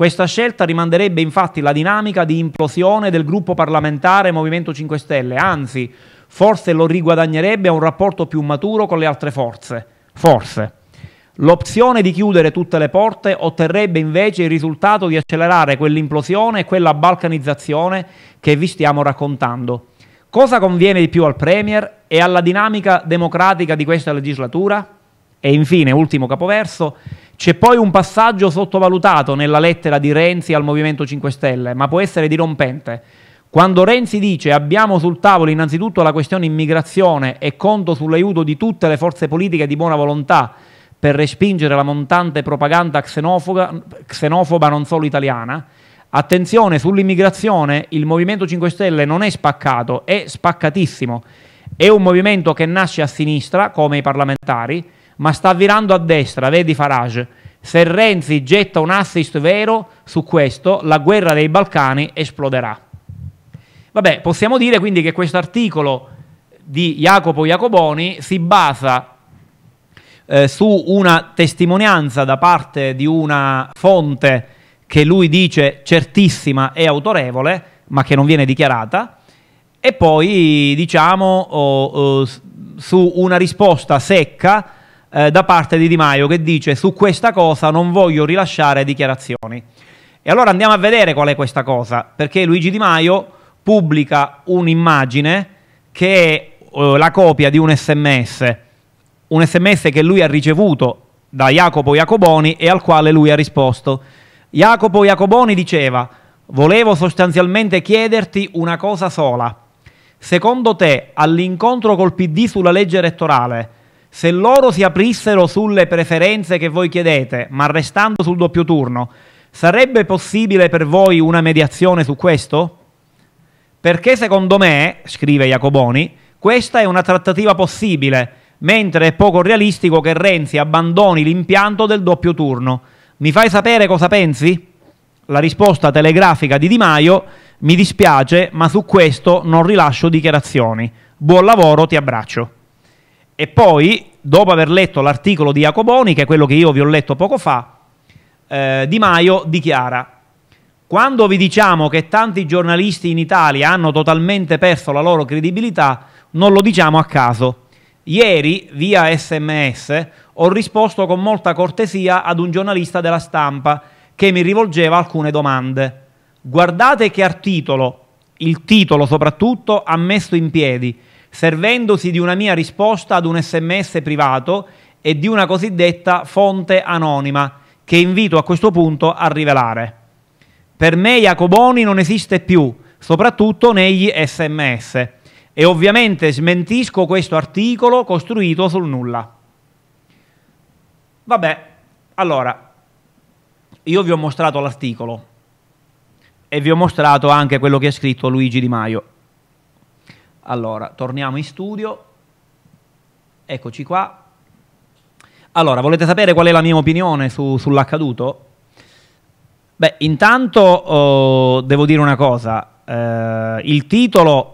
Questa scelta rimanderebbe infatti la dinamica di implosione del gruppo parlamentare Movimento 5 Stelle, anzi, forse lo riguadagnerebbe a un rapporto più maturo con le altre forze. Forse. L'opzione di chiudere tutte le porte otterrebbe invece il risultato di accelerare quell'implosione e quella balcanizzazione che vi stiamo raccontando. Cosa conviene di più al Premier e alla dinamica democratica di questa legislatura? E infine, ultimo capoverso, c'è poi un passaggio sottovalutato nella lettera di Renzi al Movimento 5 Stelle, ma può essere dirompente. Quando Renzi dice abbiamo sul tavolo innanzitutto la questione immigrazione e conto sull'aiuto di tutte le forze politiche di buona volontà per respingere la montante propaganda xenofoba non solo italiana, attenzione, sull'immigrazione il Movimento 5 Stelle non è spaccato, è spaccatissimo. È un movimento che nasce a sinistra, come i parlamentari, ma sta virando a destra, vedi Farage. Se Renzi getta un assist vero su questo, la guerra dei Balcani esploderà. Vabbè, possiamo dire quindi che questo articolo di Jacopo Iacoboni si basa su una testimonianza da parte di una fonte che lui dice certissima e autorevole, ma che non viene dichiarata, e poi diciamo su una risposta secca da parte di Di Maio che dice su questa cosa non voglio rilasciare dichiarazioni. E allora andiamo a vedere qual è questa cosa, perché Luigi Di Maio pubblica un'immagine che è la copia di un sms che lui ha ricevuto da Jacopo Iacoboni e al quale lui ha risposto. Jacopo Iacoboni diceva: volevo sostanzialmente chiederti una cosa sola. Secondo te, all'incontro col PD sulla legge elettorale, se loro si aprissero sulle preferenze che voi chiedete, ma restando sul doppio turno, sarebbe possibile per voi una mediazione su questo? Perché secondo me, scrive Iacoboni, questa è una trattativa possibile, mentre è poco realistico che Renzi abbandoni l'impianto del doppio turno. Mi fai sapere cosa pensi? La risposta telegrafica di Di Maio: mi dispiace, ma su questo non rilascio dichiarazioni. Buon lavoro, ti abbraccio. E poi, dopo aver letto l'articolo di Iacoboni, che è quello che io vi ho letto poco fa, Di Maio dichiara: quando vi diciamo che tanti giornalisti in Italia hanno totalmente perso la loro credibilità, non lo diciamo a caso. Ieri, via SMS, ho risposto con molta cortesia ad un giornalista della Stampa che mi rivolgeva alcune domande. Guardate che articolo, il titolo soprattutto, ha messo in piedi, servendosi di una mia risposta ad un SMS privato e di una cosiddetta fonte anonima, che invito a questo punto a rivelare. Per me Iacoboni non esiste più, soprattutto negli SMS. E ovviamente smentisco questo articolo costruito sul nulla. Vabbè, allora, io vi ho mostrato l'articolo e vi ho mostrato anche quello che ha scritto Luigi Di Maio. Allora, torniamo in studio. Eccoci qua. Allora, volete sapere qual è la mia opinione sull'accaduto? Beh, intanto devo dire una cosa. Il titolo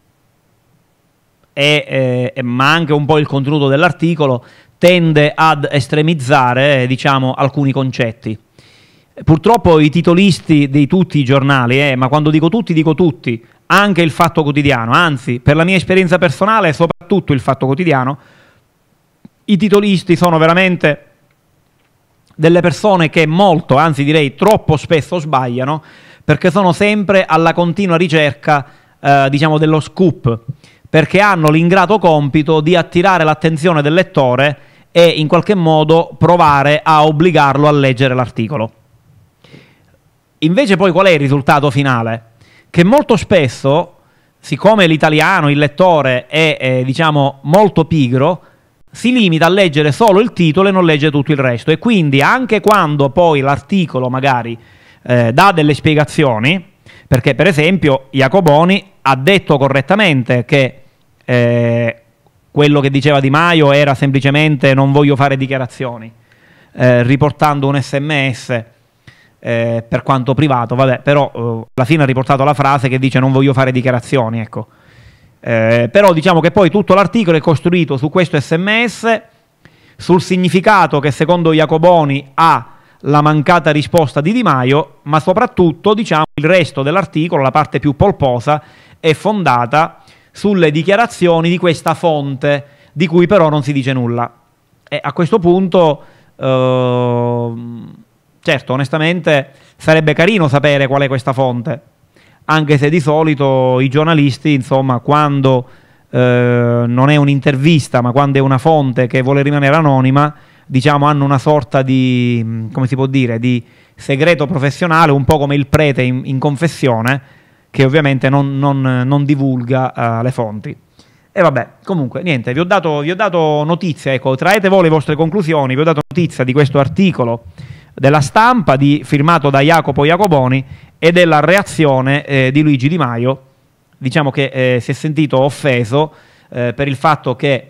ma anche un po' il contenuto dell'articolo tende ad estremizzare, diciamo, alcuni concetti. Purtroppo i titolisti di tutti i giornali, ma quando dico tutti, anche il Fatto Quotidiano, anzi, per la mia esperienza personale, soprattutto il Fatto Quotidiano, i titolisti sono veramente delle persone che molto, anzi direi troppo spesso sbagliano, perché sono sempre alla continua ricerca, diciamo, dello scoop, perché hanno l'ingrato compito di attirare l'attenzione del lettore e in qualche modo provare a obbligarlo a leggere l'articolo. Invece poi qual è il risultato finale? Che molto spesso, siccome l'italiano, il lettore, è diciamo molto pigro, si limita a leggere solo il titolo e non legge tutto il resto, e quindi anche quando poi l'articolo magari dà delle spiegazioni, perché per esempio Iacoboni ha detto correttamente che quello che diceva Di Maio era semplicemente non voglio fare dichiarazioni, riportando un SMS per quanto privato, vabbè, però alla fine ha riportato la frase che dice non voglio fare dichiarazioni, ecco. Però diciamo che poi tutto l'articolo è costruito su questo SMS, sul significato che secondo Iacoboni ha la mancata risposta di Di Maio, ma soprattutto, diciamo, il resto dell'articolo, la parte più polposa, è fondata sulle dichiarazioni di questa fonte, di cui però non si dice nulla. E a questo punto, certo, onestamente, sarebbe carino sapere qual è questa fonte, anche se di solito i giornalisti, insomma, quando non è un'intervista, ma quando è una fonte che vuole rimanere anonima, diciamo, hanno una sorta di, come si può dire, di segreto professionale, un po' come il prete in confessione, che ovviamente non divulga le fonti. E vabbè, comunque, niente, vi ho dato notizia, ecco, traete voi le vostre conclusioni, vi ho dato notizia di questo articolo della Stampa, firmato da Jacopo Jacoboni, e della reazione di Luigi Di Maio, diciamo che si è sentito offeso per il fatto che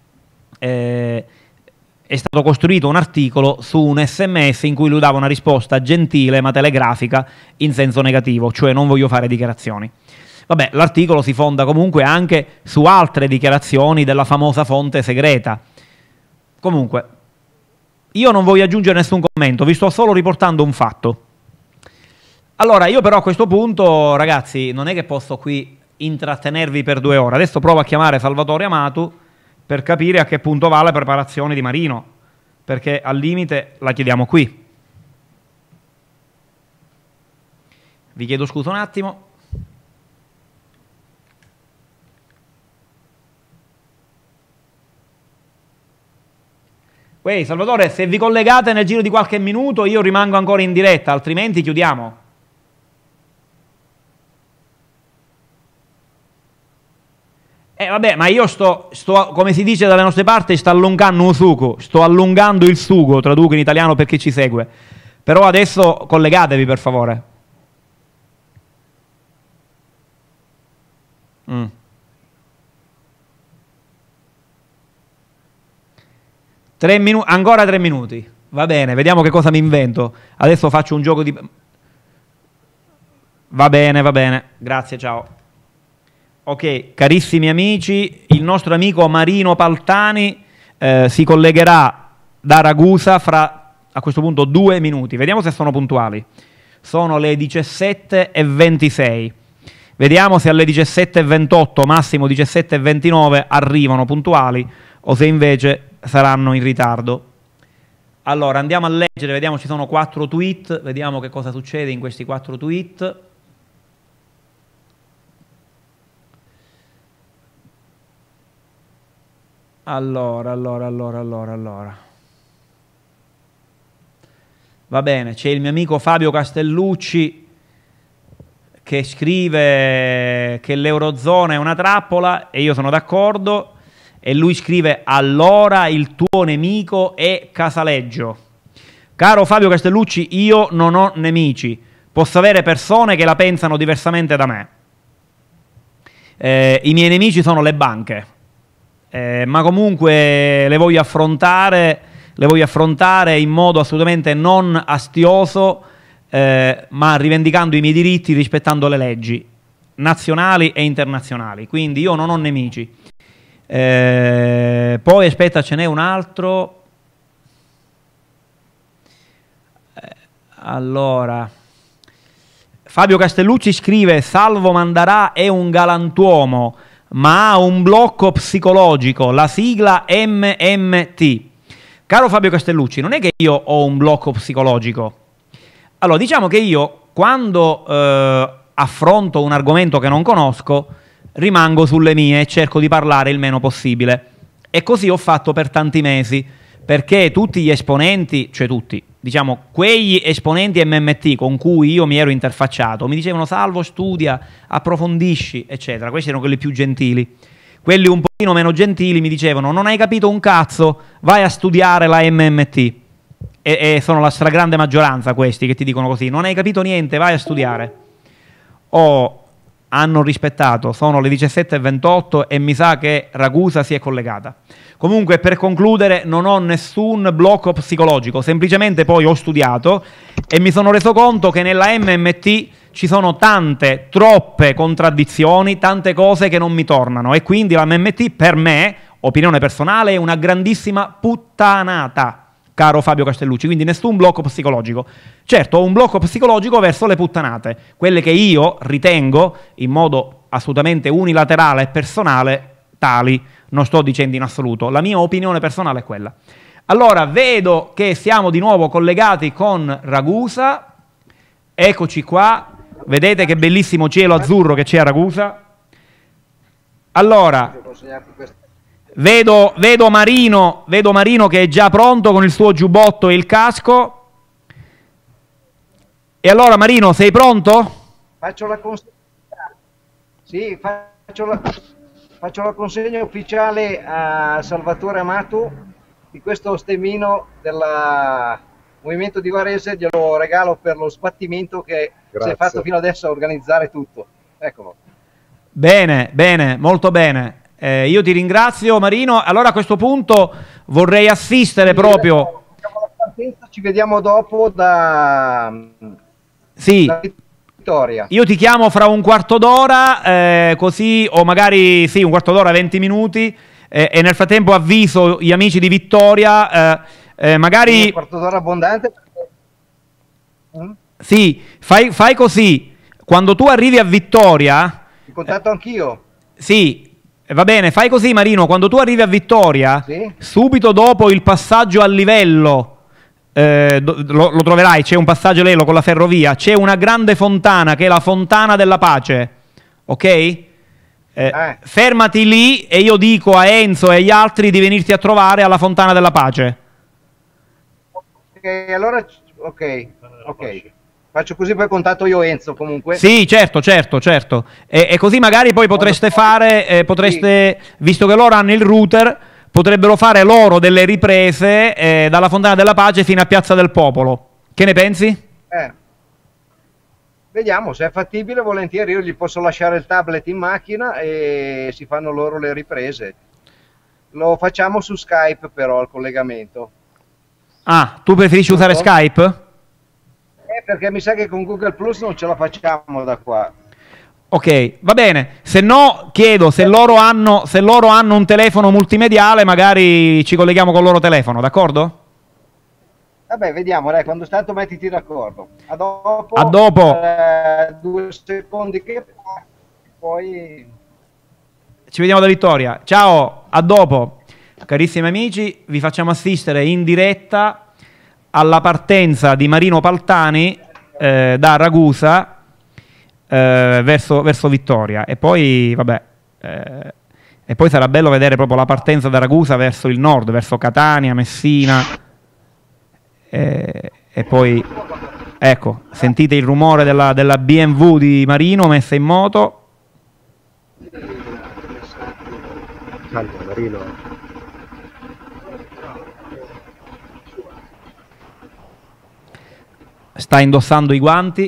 è stato costruito un articolo su un SMS in cui lui dava una risposta gentile ma telegrafica in senso negativo, cioè non voglio fare dichiarazioni. Vabbè, l'articolo si fonda comunque anche su altre dichiarazioni della famosa fonte segreta. Comunque, io non voglio aggiungere nessun commento, vi sto solo riportando un fatto. Allora, io però a questo punto, ragazzi, non è che posso qui intrattenervi per 2 ore. Adesso provo a chiamare Salvatore Amatu per capire a che punto va la preparazione di Marino, perché al limite la chiediamo qui. Vi chiedo scusa un attimo. Uè, Salvatore, se vi collegate nel giro di qualche minuto io rimango ancora in diretta, altrimenti chiudiamo. Vabbè, ma io sto, come si dice dalle nostre parti, sto allungando un sugo, sto allungando il sugo, traduco in italiano per chi ci segue. Però adesso collegatevi, per favore. 3 minuti, ancora 3 minuti. Va bene, vediamo che cosa mi invento. Adesso faccio un gioco di... Va bene, grazie, ciao. Ok, carissimi amici, il nostro amico Marino Paltani si collegherà da Ragusa fra, a questo punto, 2 minuti. Vediamo se sono puntuali. Sono le 17:26. Vediamo se alle 17:28, massimo 17:29, arrivano puntuali o se invece saranno in ritardo. Allora, andiamo a leggere, vediamo, ci sono 4 tweet, vediamo che cosa succede in questi 4 tweet. Allora. Va bene, c'è il mio amico Fabio Castellucci che scrive che l'Eurozona è una trappola e io sono d'accordo, e lui scrive: allora il tuo nemico è Casaleggio. Caro Fabio Castellucci, io non ho nemici, posso avere persone che la pensano diversamente da me. I miei nemici sono le banche. Ma comunque le voglio affrontare in modo assolutamente non astioso, ma rivendicando i miei diritti, rispettando le leggi nazionali e internazionali. Quindi io non ho nemici. Poi aspetta, ce n'è un altro. Allora, Fabio Castellucci scrive: Salvo Mandarà è un galantuomo, ma ha un blocco psicologico, la sigla MMT. Caro Fabio Castellucci, non è che io ho un blocco psicologico. Allora, diciamo che io, quando affronto un argomento che non conosco, rimango sulle mie e cerco di parlare il meno possibile. E così ho fatto per tanti mesi, perché tutti gli esponenti, cioè tutti, diciamo, quegli esponenti MMT con cui io mi ero interfacciato, mi dicevano: Salvo, studia, approfondisci, eccetera. Questi erano quelli più gentili. Quelli un pochino meno gentili mi dicevano: non hai capito un cazzo, vai a studiare la MMT. E sono la stragrande maggioranza questi che ti dicono così: non hai capito niente, vai a studiare. Hanno rispettato, sono le 17:28 e mi sa che Ragusa si è collegata. Comunque, per concludere, non ho nessun blocco psicologico, semplicemente poi ho studiato e mi sono reso conto che nella MMT ci sono tante, troppe contraddizioni, tante cose che non mi tornano, e quindi la MMT per me, opinione personale, è una grandissima puttanata. caro Fabio Castellucci, quindi nessun blocco psicologico. Certo, ho un blocco psicologico verso le puttanate, quelle che io ritengo in modo assolutamente unilaterale e personale tali, non sto dicendo in assoluto, la mia opinione personale è quella. Allora, vedo che siamo di nuovo collegati con Ragusa, eccoci qua, vedete che bellissimo cielo azzurro che c'è a Ragusa. Allora, vedo Marino che è già pronto con il suo giubbotto e il casco. E allora Marino, sei pronto? Faccio la consegna. Sì, faccio la consegna ufficiale a Salvatore Amato di questo stemmino del Movimento di Varese, glielo regalo per lo sbattimento che si è fatto fino adesso a organizzare tutto. Eccolo. Bene, bene, molto bene. Io ti ringrazio Marino. Allora a questo punto vorrei assistere proprio... Ci vediamo dopo da Vittoria. Io ti chiamo fra un quarto d'ora, così, o magari sì, un quarto d'ora, 20 minuti, e nel frattempo avviso gli amici di Vittoria, magari... Un quarto d'ora abbondante. Sì, fai così, quando tu arrivi a Vittoria... Ti contatto anch'io. Sì, va bene, fai così Marino, quando tu arrivi a Vittoria, sì, subito dopo il passaggio a livello, lo troverai, c'è un passaggio a livello con la ferrovia, c'è una grande fontana che è la Fontana della Pace, ok? Fermati lì e io dico a Enzo e agli altri di venirti a trovare alla Fontana della Pace. Ok, allora, ok. Faccio così, poi contatto io Enzo comunque. Sì, certo. E così magari poi potreste fare, visto che loro hanno il router, potrebbero fare loro delle riprese dalla Fontana della Pace fino a Piazza del Popolo. Che ne pensi? Vediamo, se è fattibile, volentieri io gli posso lasciare il tablet in macchina e si fanno loro le riprese. Lo facciamo su Skype però, il collegamento. Ah, tu preferisci usare Skype? Perché mi sa che con Google Plus non ce la facciamo da qua. Ok, va bene. Se no, chiedo, se loro hanno un telefono multimediale, magari ci colleghiamo col loro telefono, d'accordo? Vabbè, vediamo, dai, quando tanto mettiti d'accordo. A dopo. 2 secondi che poi... Ci vediamo da Vittoria. Ciao, a dopo. Carissimi amici, vi facciamo assistere in diretta alla partenza di Marino Paltani da Ragusa verso Vittoria, e poi vabbè e poi sarà bello vedere proprio la partenza da Ragusa verso il nord, verso Catania, Messina, e poi ecco, sentite il rumore della BMW di Marino messa in moto. Marino. Sta indossando i guanti.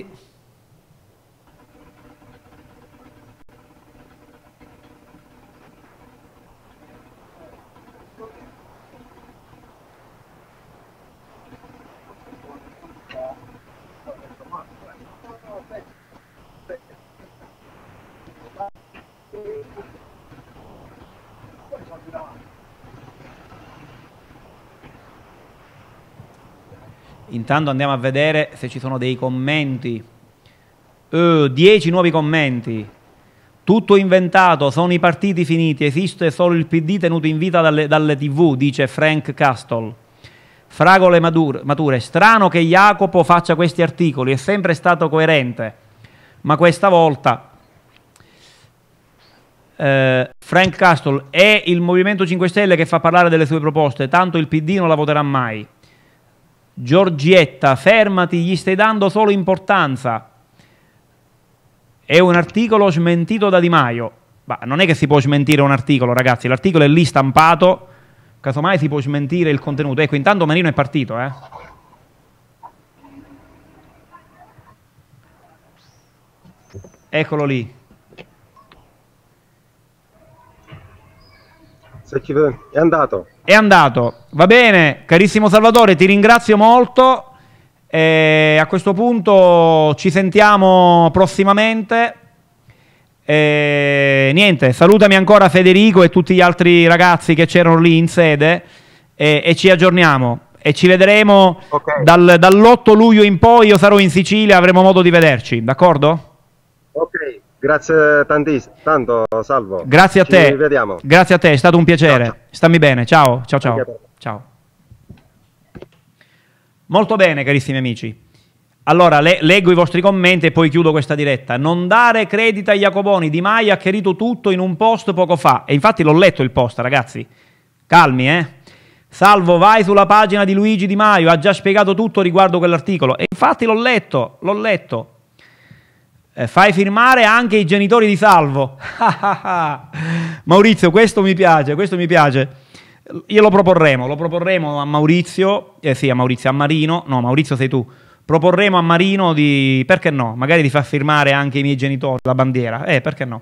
Intanto andiamo a vedere se ci sono dei commenti. 10 nuovi commenti. Tutto inventato, sono i partiti finiti, esiste solo il PD tenuto in vita dalle TV, dice Frank Castle. Fragole mature, strano che Jacopo faccia questi articoli, è sempre stato coerente, ma questa volta... Frank Castle, è il Movimento 5 Stelle che fa parlare delle sue proposte, tanto il PD non la voterà mai. Giorgietta, fermati, gli stai dando solo importanza. È un articolo smentito da Di Maio. Ma non è che si può smentire un articolo, ragazzi, l'articolo è lì stampato, casomai si può smentire il contenuto. Ecco, intanto Marino è partito, Eccolo lì. È andato. È andato. Va bene, carissimo Salvatore, ti ringrazio molto. A questo punto ci sentiamo prossimamente. Niente, salutami ancora Federico e tutti gli altri ragazzi che c'erano lì in sede e ci aggiorniamo. e ci vedremo dall'8 luglio in poi. Io sarò in Sicilia, avremo modo di vederci, d'accordo? Ok, grazie tanto Salvo. Grazie a te. Ci vediamo. Grazie a te, è stato un piacere. Ciao. Stammi bene, ciao. Ciao. Molto bene, carissimi amici. Allora, leggo i vostri commenti e poi chiudo questa diretta. Non dare credito agli Jacoponi, Di Maio ha chiarito tutto in un post poco fa. E infatti l'ho letto il post, ragazzi. Calmi, Salvo, vai sulla pagina di Luigi Di Maio, ha già spiegato tutto riguardo quell'articolo. E infatti l'ho letto. Fai firmare anche i genitori di Salvo. Maurizio, questo mi piace. Io lo proporremo a Maurizio, a Marino. No, Maurizio sei tu. Proporremo a Marino perché no? Magari di far firmare anche i miei genitori la bandiera. Perché no?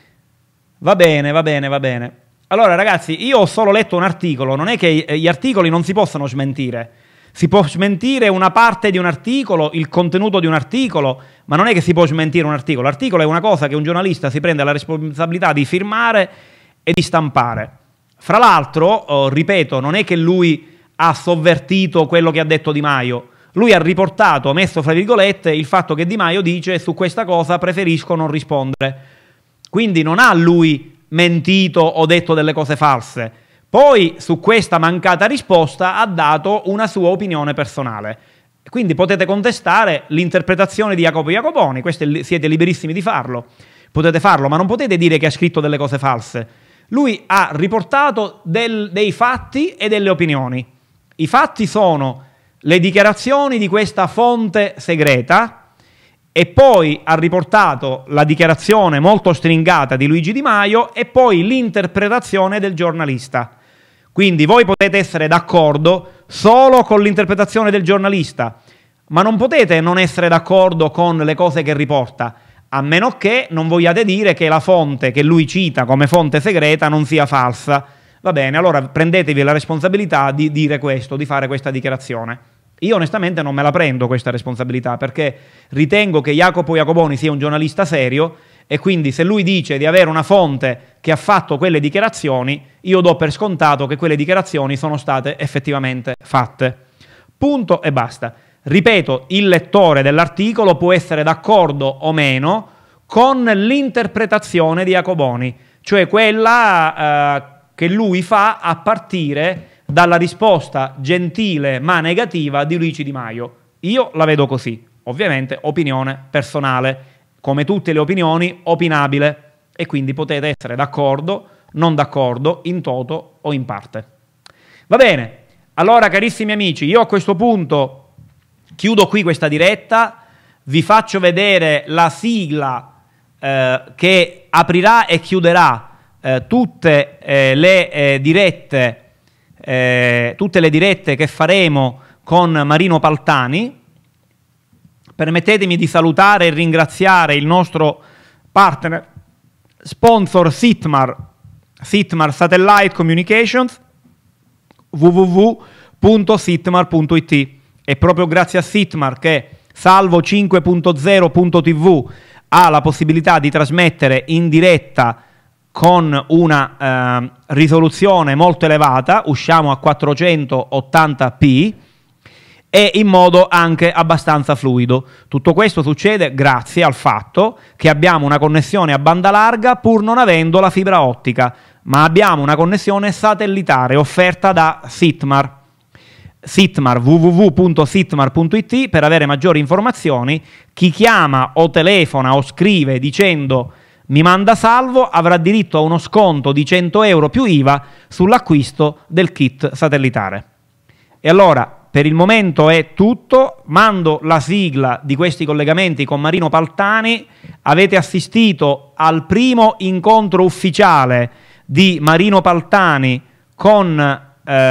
Va bene. Allora, ragazzi, io ho solo letto un articolo. Non è che gli articoli non si possono smentire. Si può smentire una parte di un articolo, il contenuto di un articolo, ma non è che si può smentire un articolo. L'articolo è una cosa che un giornalista si prende la responsabilità di firmare e di stampare. Fra l'altro, ripeto, non è che lui ha sovvertito quello che ha detto Di Maio. Lui ha riportato, messo fra virgolette, il fatto che Di Maio dice su questa cosa preferisco non rispondere. Quindi non ha lui mentito o detto delle cose false. Poi su questa mancata risposta ha dato una sua opinione personale. Quindi potete contestare l'interpretazione di Jacopo Jacoponi, siete liberissimi di farlo. Potete farlo, ma non potete dire che ha scritto delle cose false. Lui ha riportato dei fatti e delle opinioni. I fatti sono le dichiarazioni di questa fonte segreta e poi ha riportato la dichiarazione molto stringata di Luigi Di Maio e poi l'interpretazione del giornalista. Quindi voi potete essere d'accordo solo con l'interpretazione del giornalista, ma non potete non essere d'accordo con le cose che riporta, a meno che non vogliate dire che la fonte che lui cita come fonte segreta non sia falsa. Va bene, allora prendetevi la responsabilità di dire questo, di fare questa dichiarazione. Io onestamente non me la prendo questa responsabilità, perché ritengo che Jacopo Jacoponi sia un giornalista serio e quindi se lui dice di avere una fonte che ha fatto quelle dichiarazioni, io do per scontato che quelle dichiarazioni sono state effettivamente fatte. Punto e basta. Ripeto, il lettore dell'articolo può essere d'accordo o meno con l'interpretazione di Jacoponi, cioè quella che lui fa a partire dalla risposta gentile ma negativa di Luigi Di Maio. Io la vedo così, ovviamente opinione personale, come tutte le opinioni, opinabile, e quindi potete essere d'accordo, non d'accordo, in toto o in parte. Va bene, allora carissimi amici, io a questo punto chiudo qui questa diretta, vi faccio vedere la sigla che aprirà e chiuderà tutte le dirette che faremo con Marino Paltani. Permettetemi di salutare e ringraziare il nostro partner sponsor Sitmar Satellite Communications, www.sitmar.it. È proprio grazie a Sitmar che Salvo 5.0.tv ha la possibilità di trasmettere in diretta con una risoluzione molto elevata, usciamo a 480p, e in modo anche abbastanza fluido. Tutto questo succede grazie al fatto che abbiamo una connessione a banda larga pur non avendo la fibra ottica, ma abbiamo una connessione satellitare offerta da Sitmar. Sitmar, www.sitmar.it. Per avere maggiori informazioni, chi chiama o telefona o scrive dicendo mi manda Salvo avrà diritto a uno sconto di 100 euro più IVA sull'acquisto del kit satellitare. E allora, per il momento è tutto, mando la sigla di questi collegamenti con Marino Paltani. Avete assistito al primo incontro ufficiale di Marino Paltani con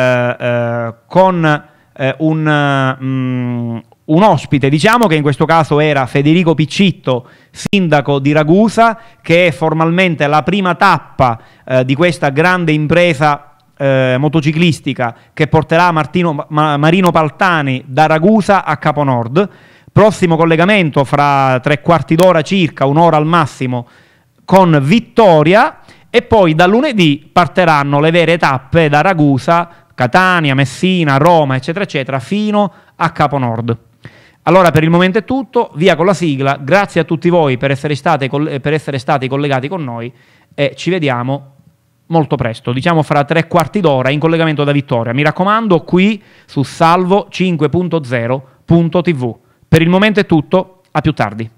un ospite, diciamo, che in questo caso era Federico Piccitto, sindaco di Ragusa, che è formalmente la prima tappa di questa grande impresa motociclistica che porterà Marino Paltani da Ragusa a Caponord. Prossimo collegamento fra 3/4 d'ora circa, un'ora al massimo, con Vittoria, e poi da lunedì partiranno le vere tappe da Ragusa Catania, Messina, Roma, eccetera, eccetera, fino a Capo Nord. Allora per il momento è tutto, via con la sigla, grazie a tutti voi per essere stati collegati con noi e ci vediamo molto presto, diciamo fra 3/4 d'ora in collegamento da Vittoria. Mi raccomando, qui su Salvo 5.0.tv. Per il momento è tutto, a più tardi.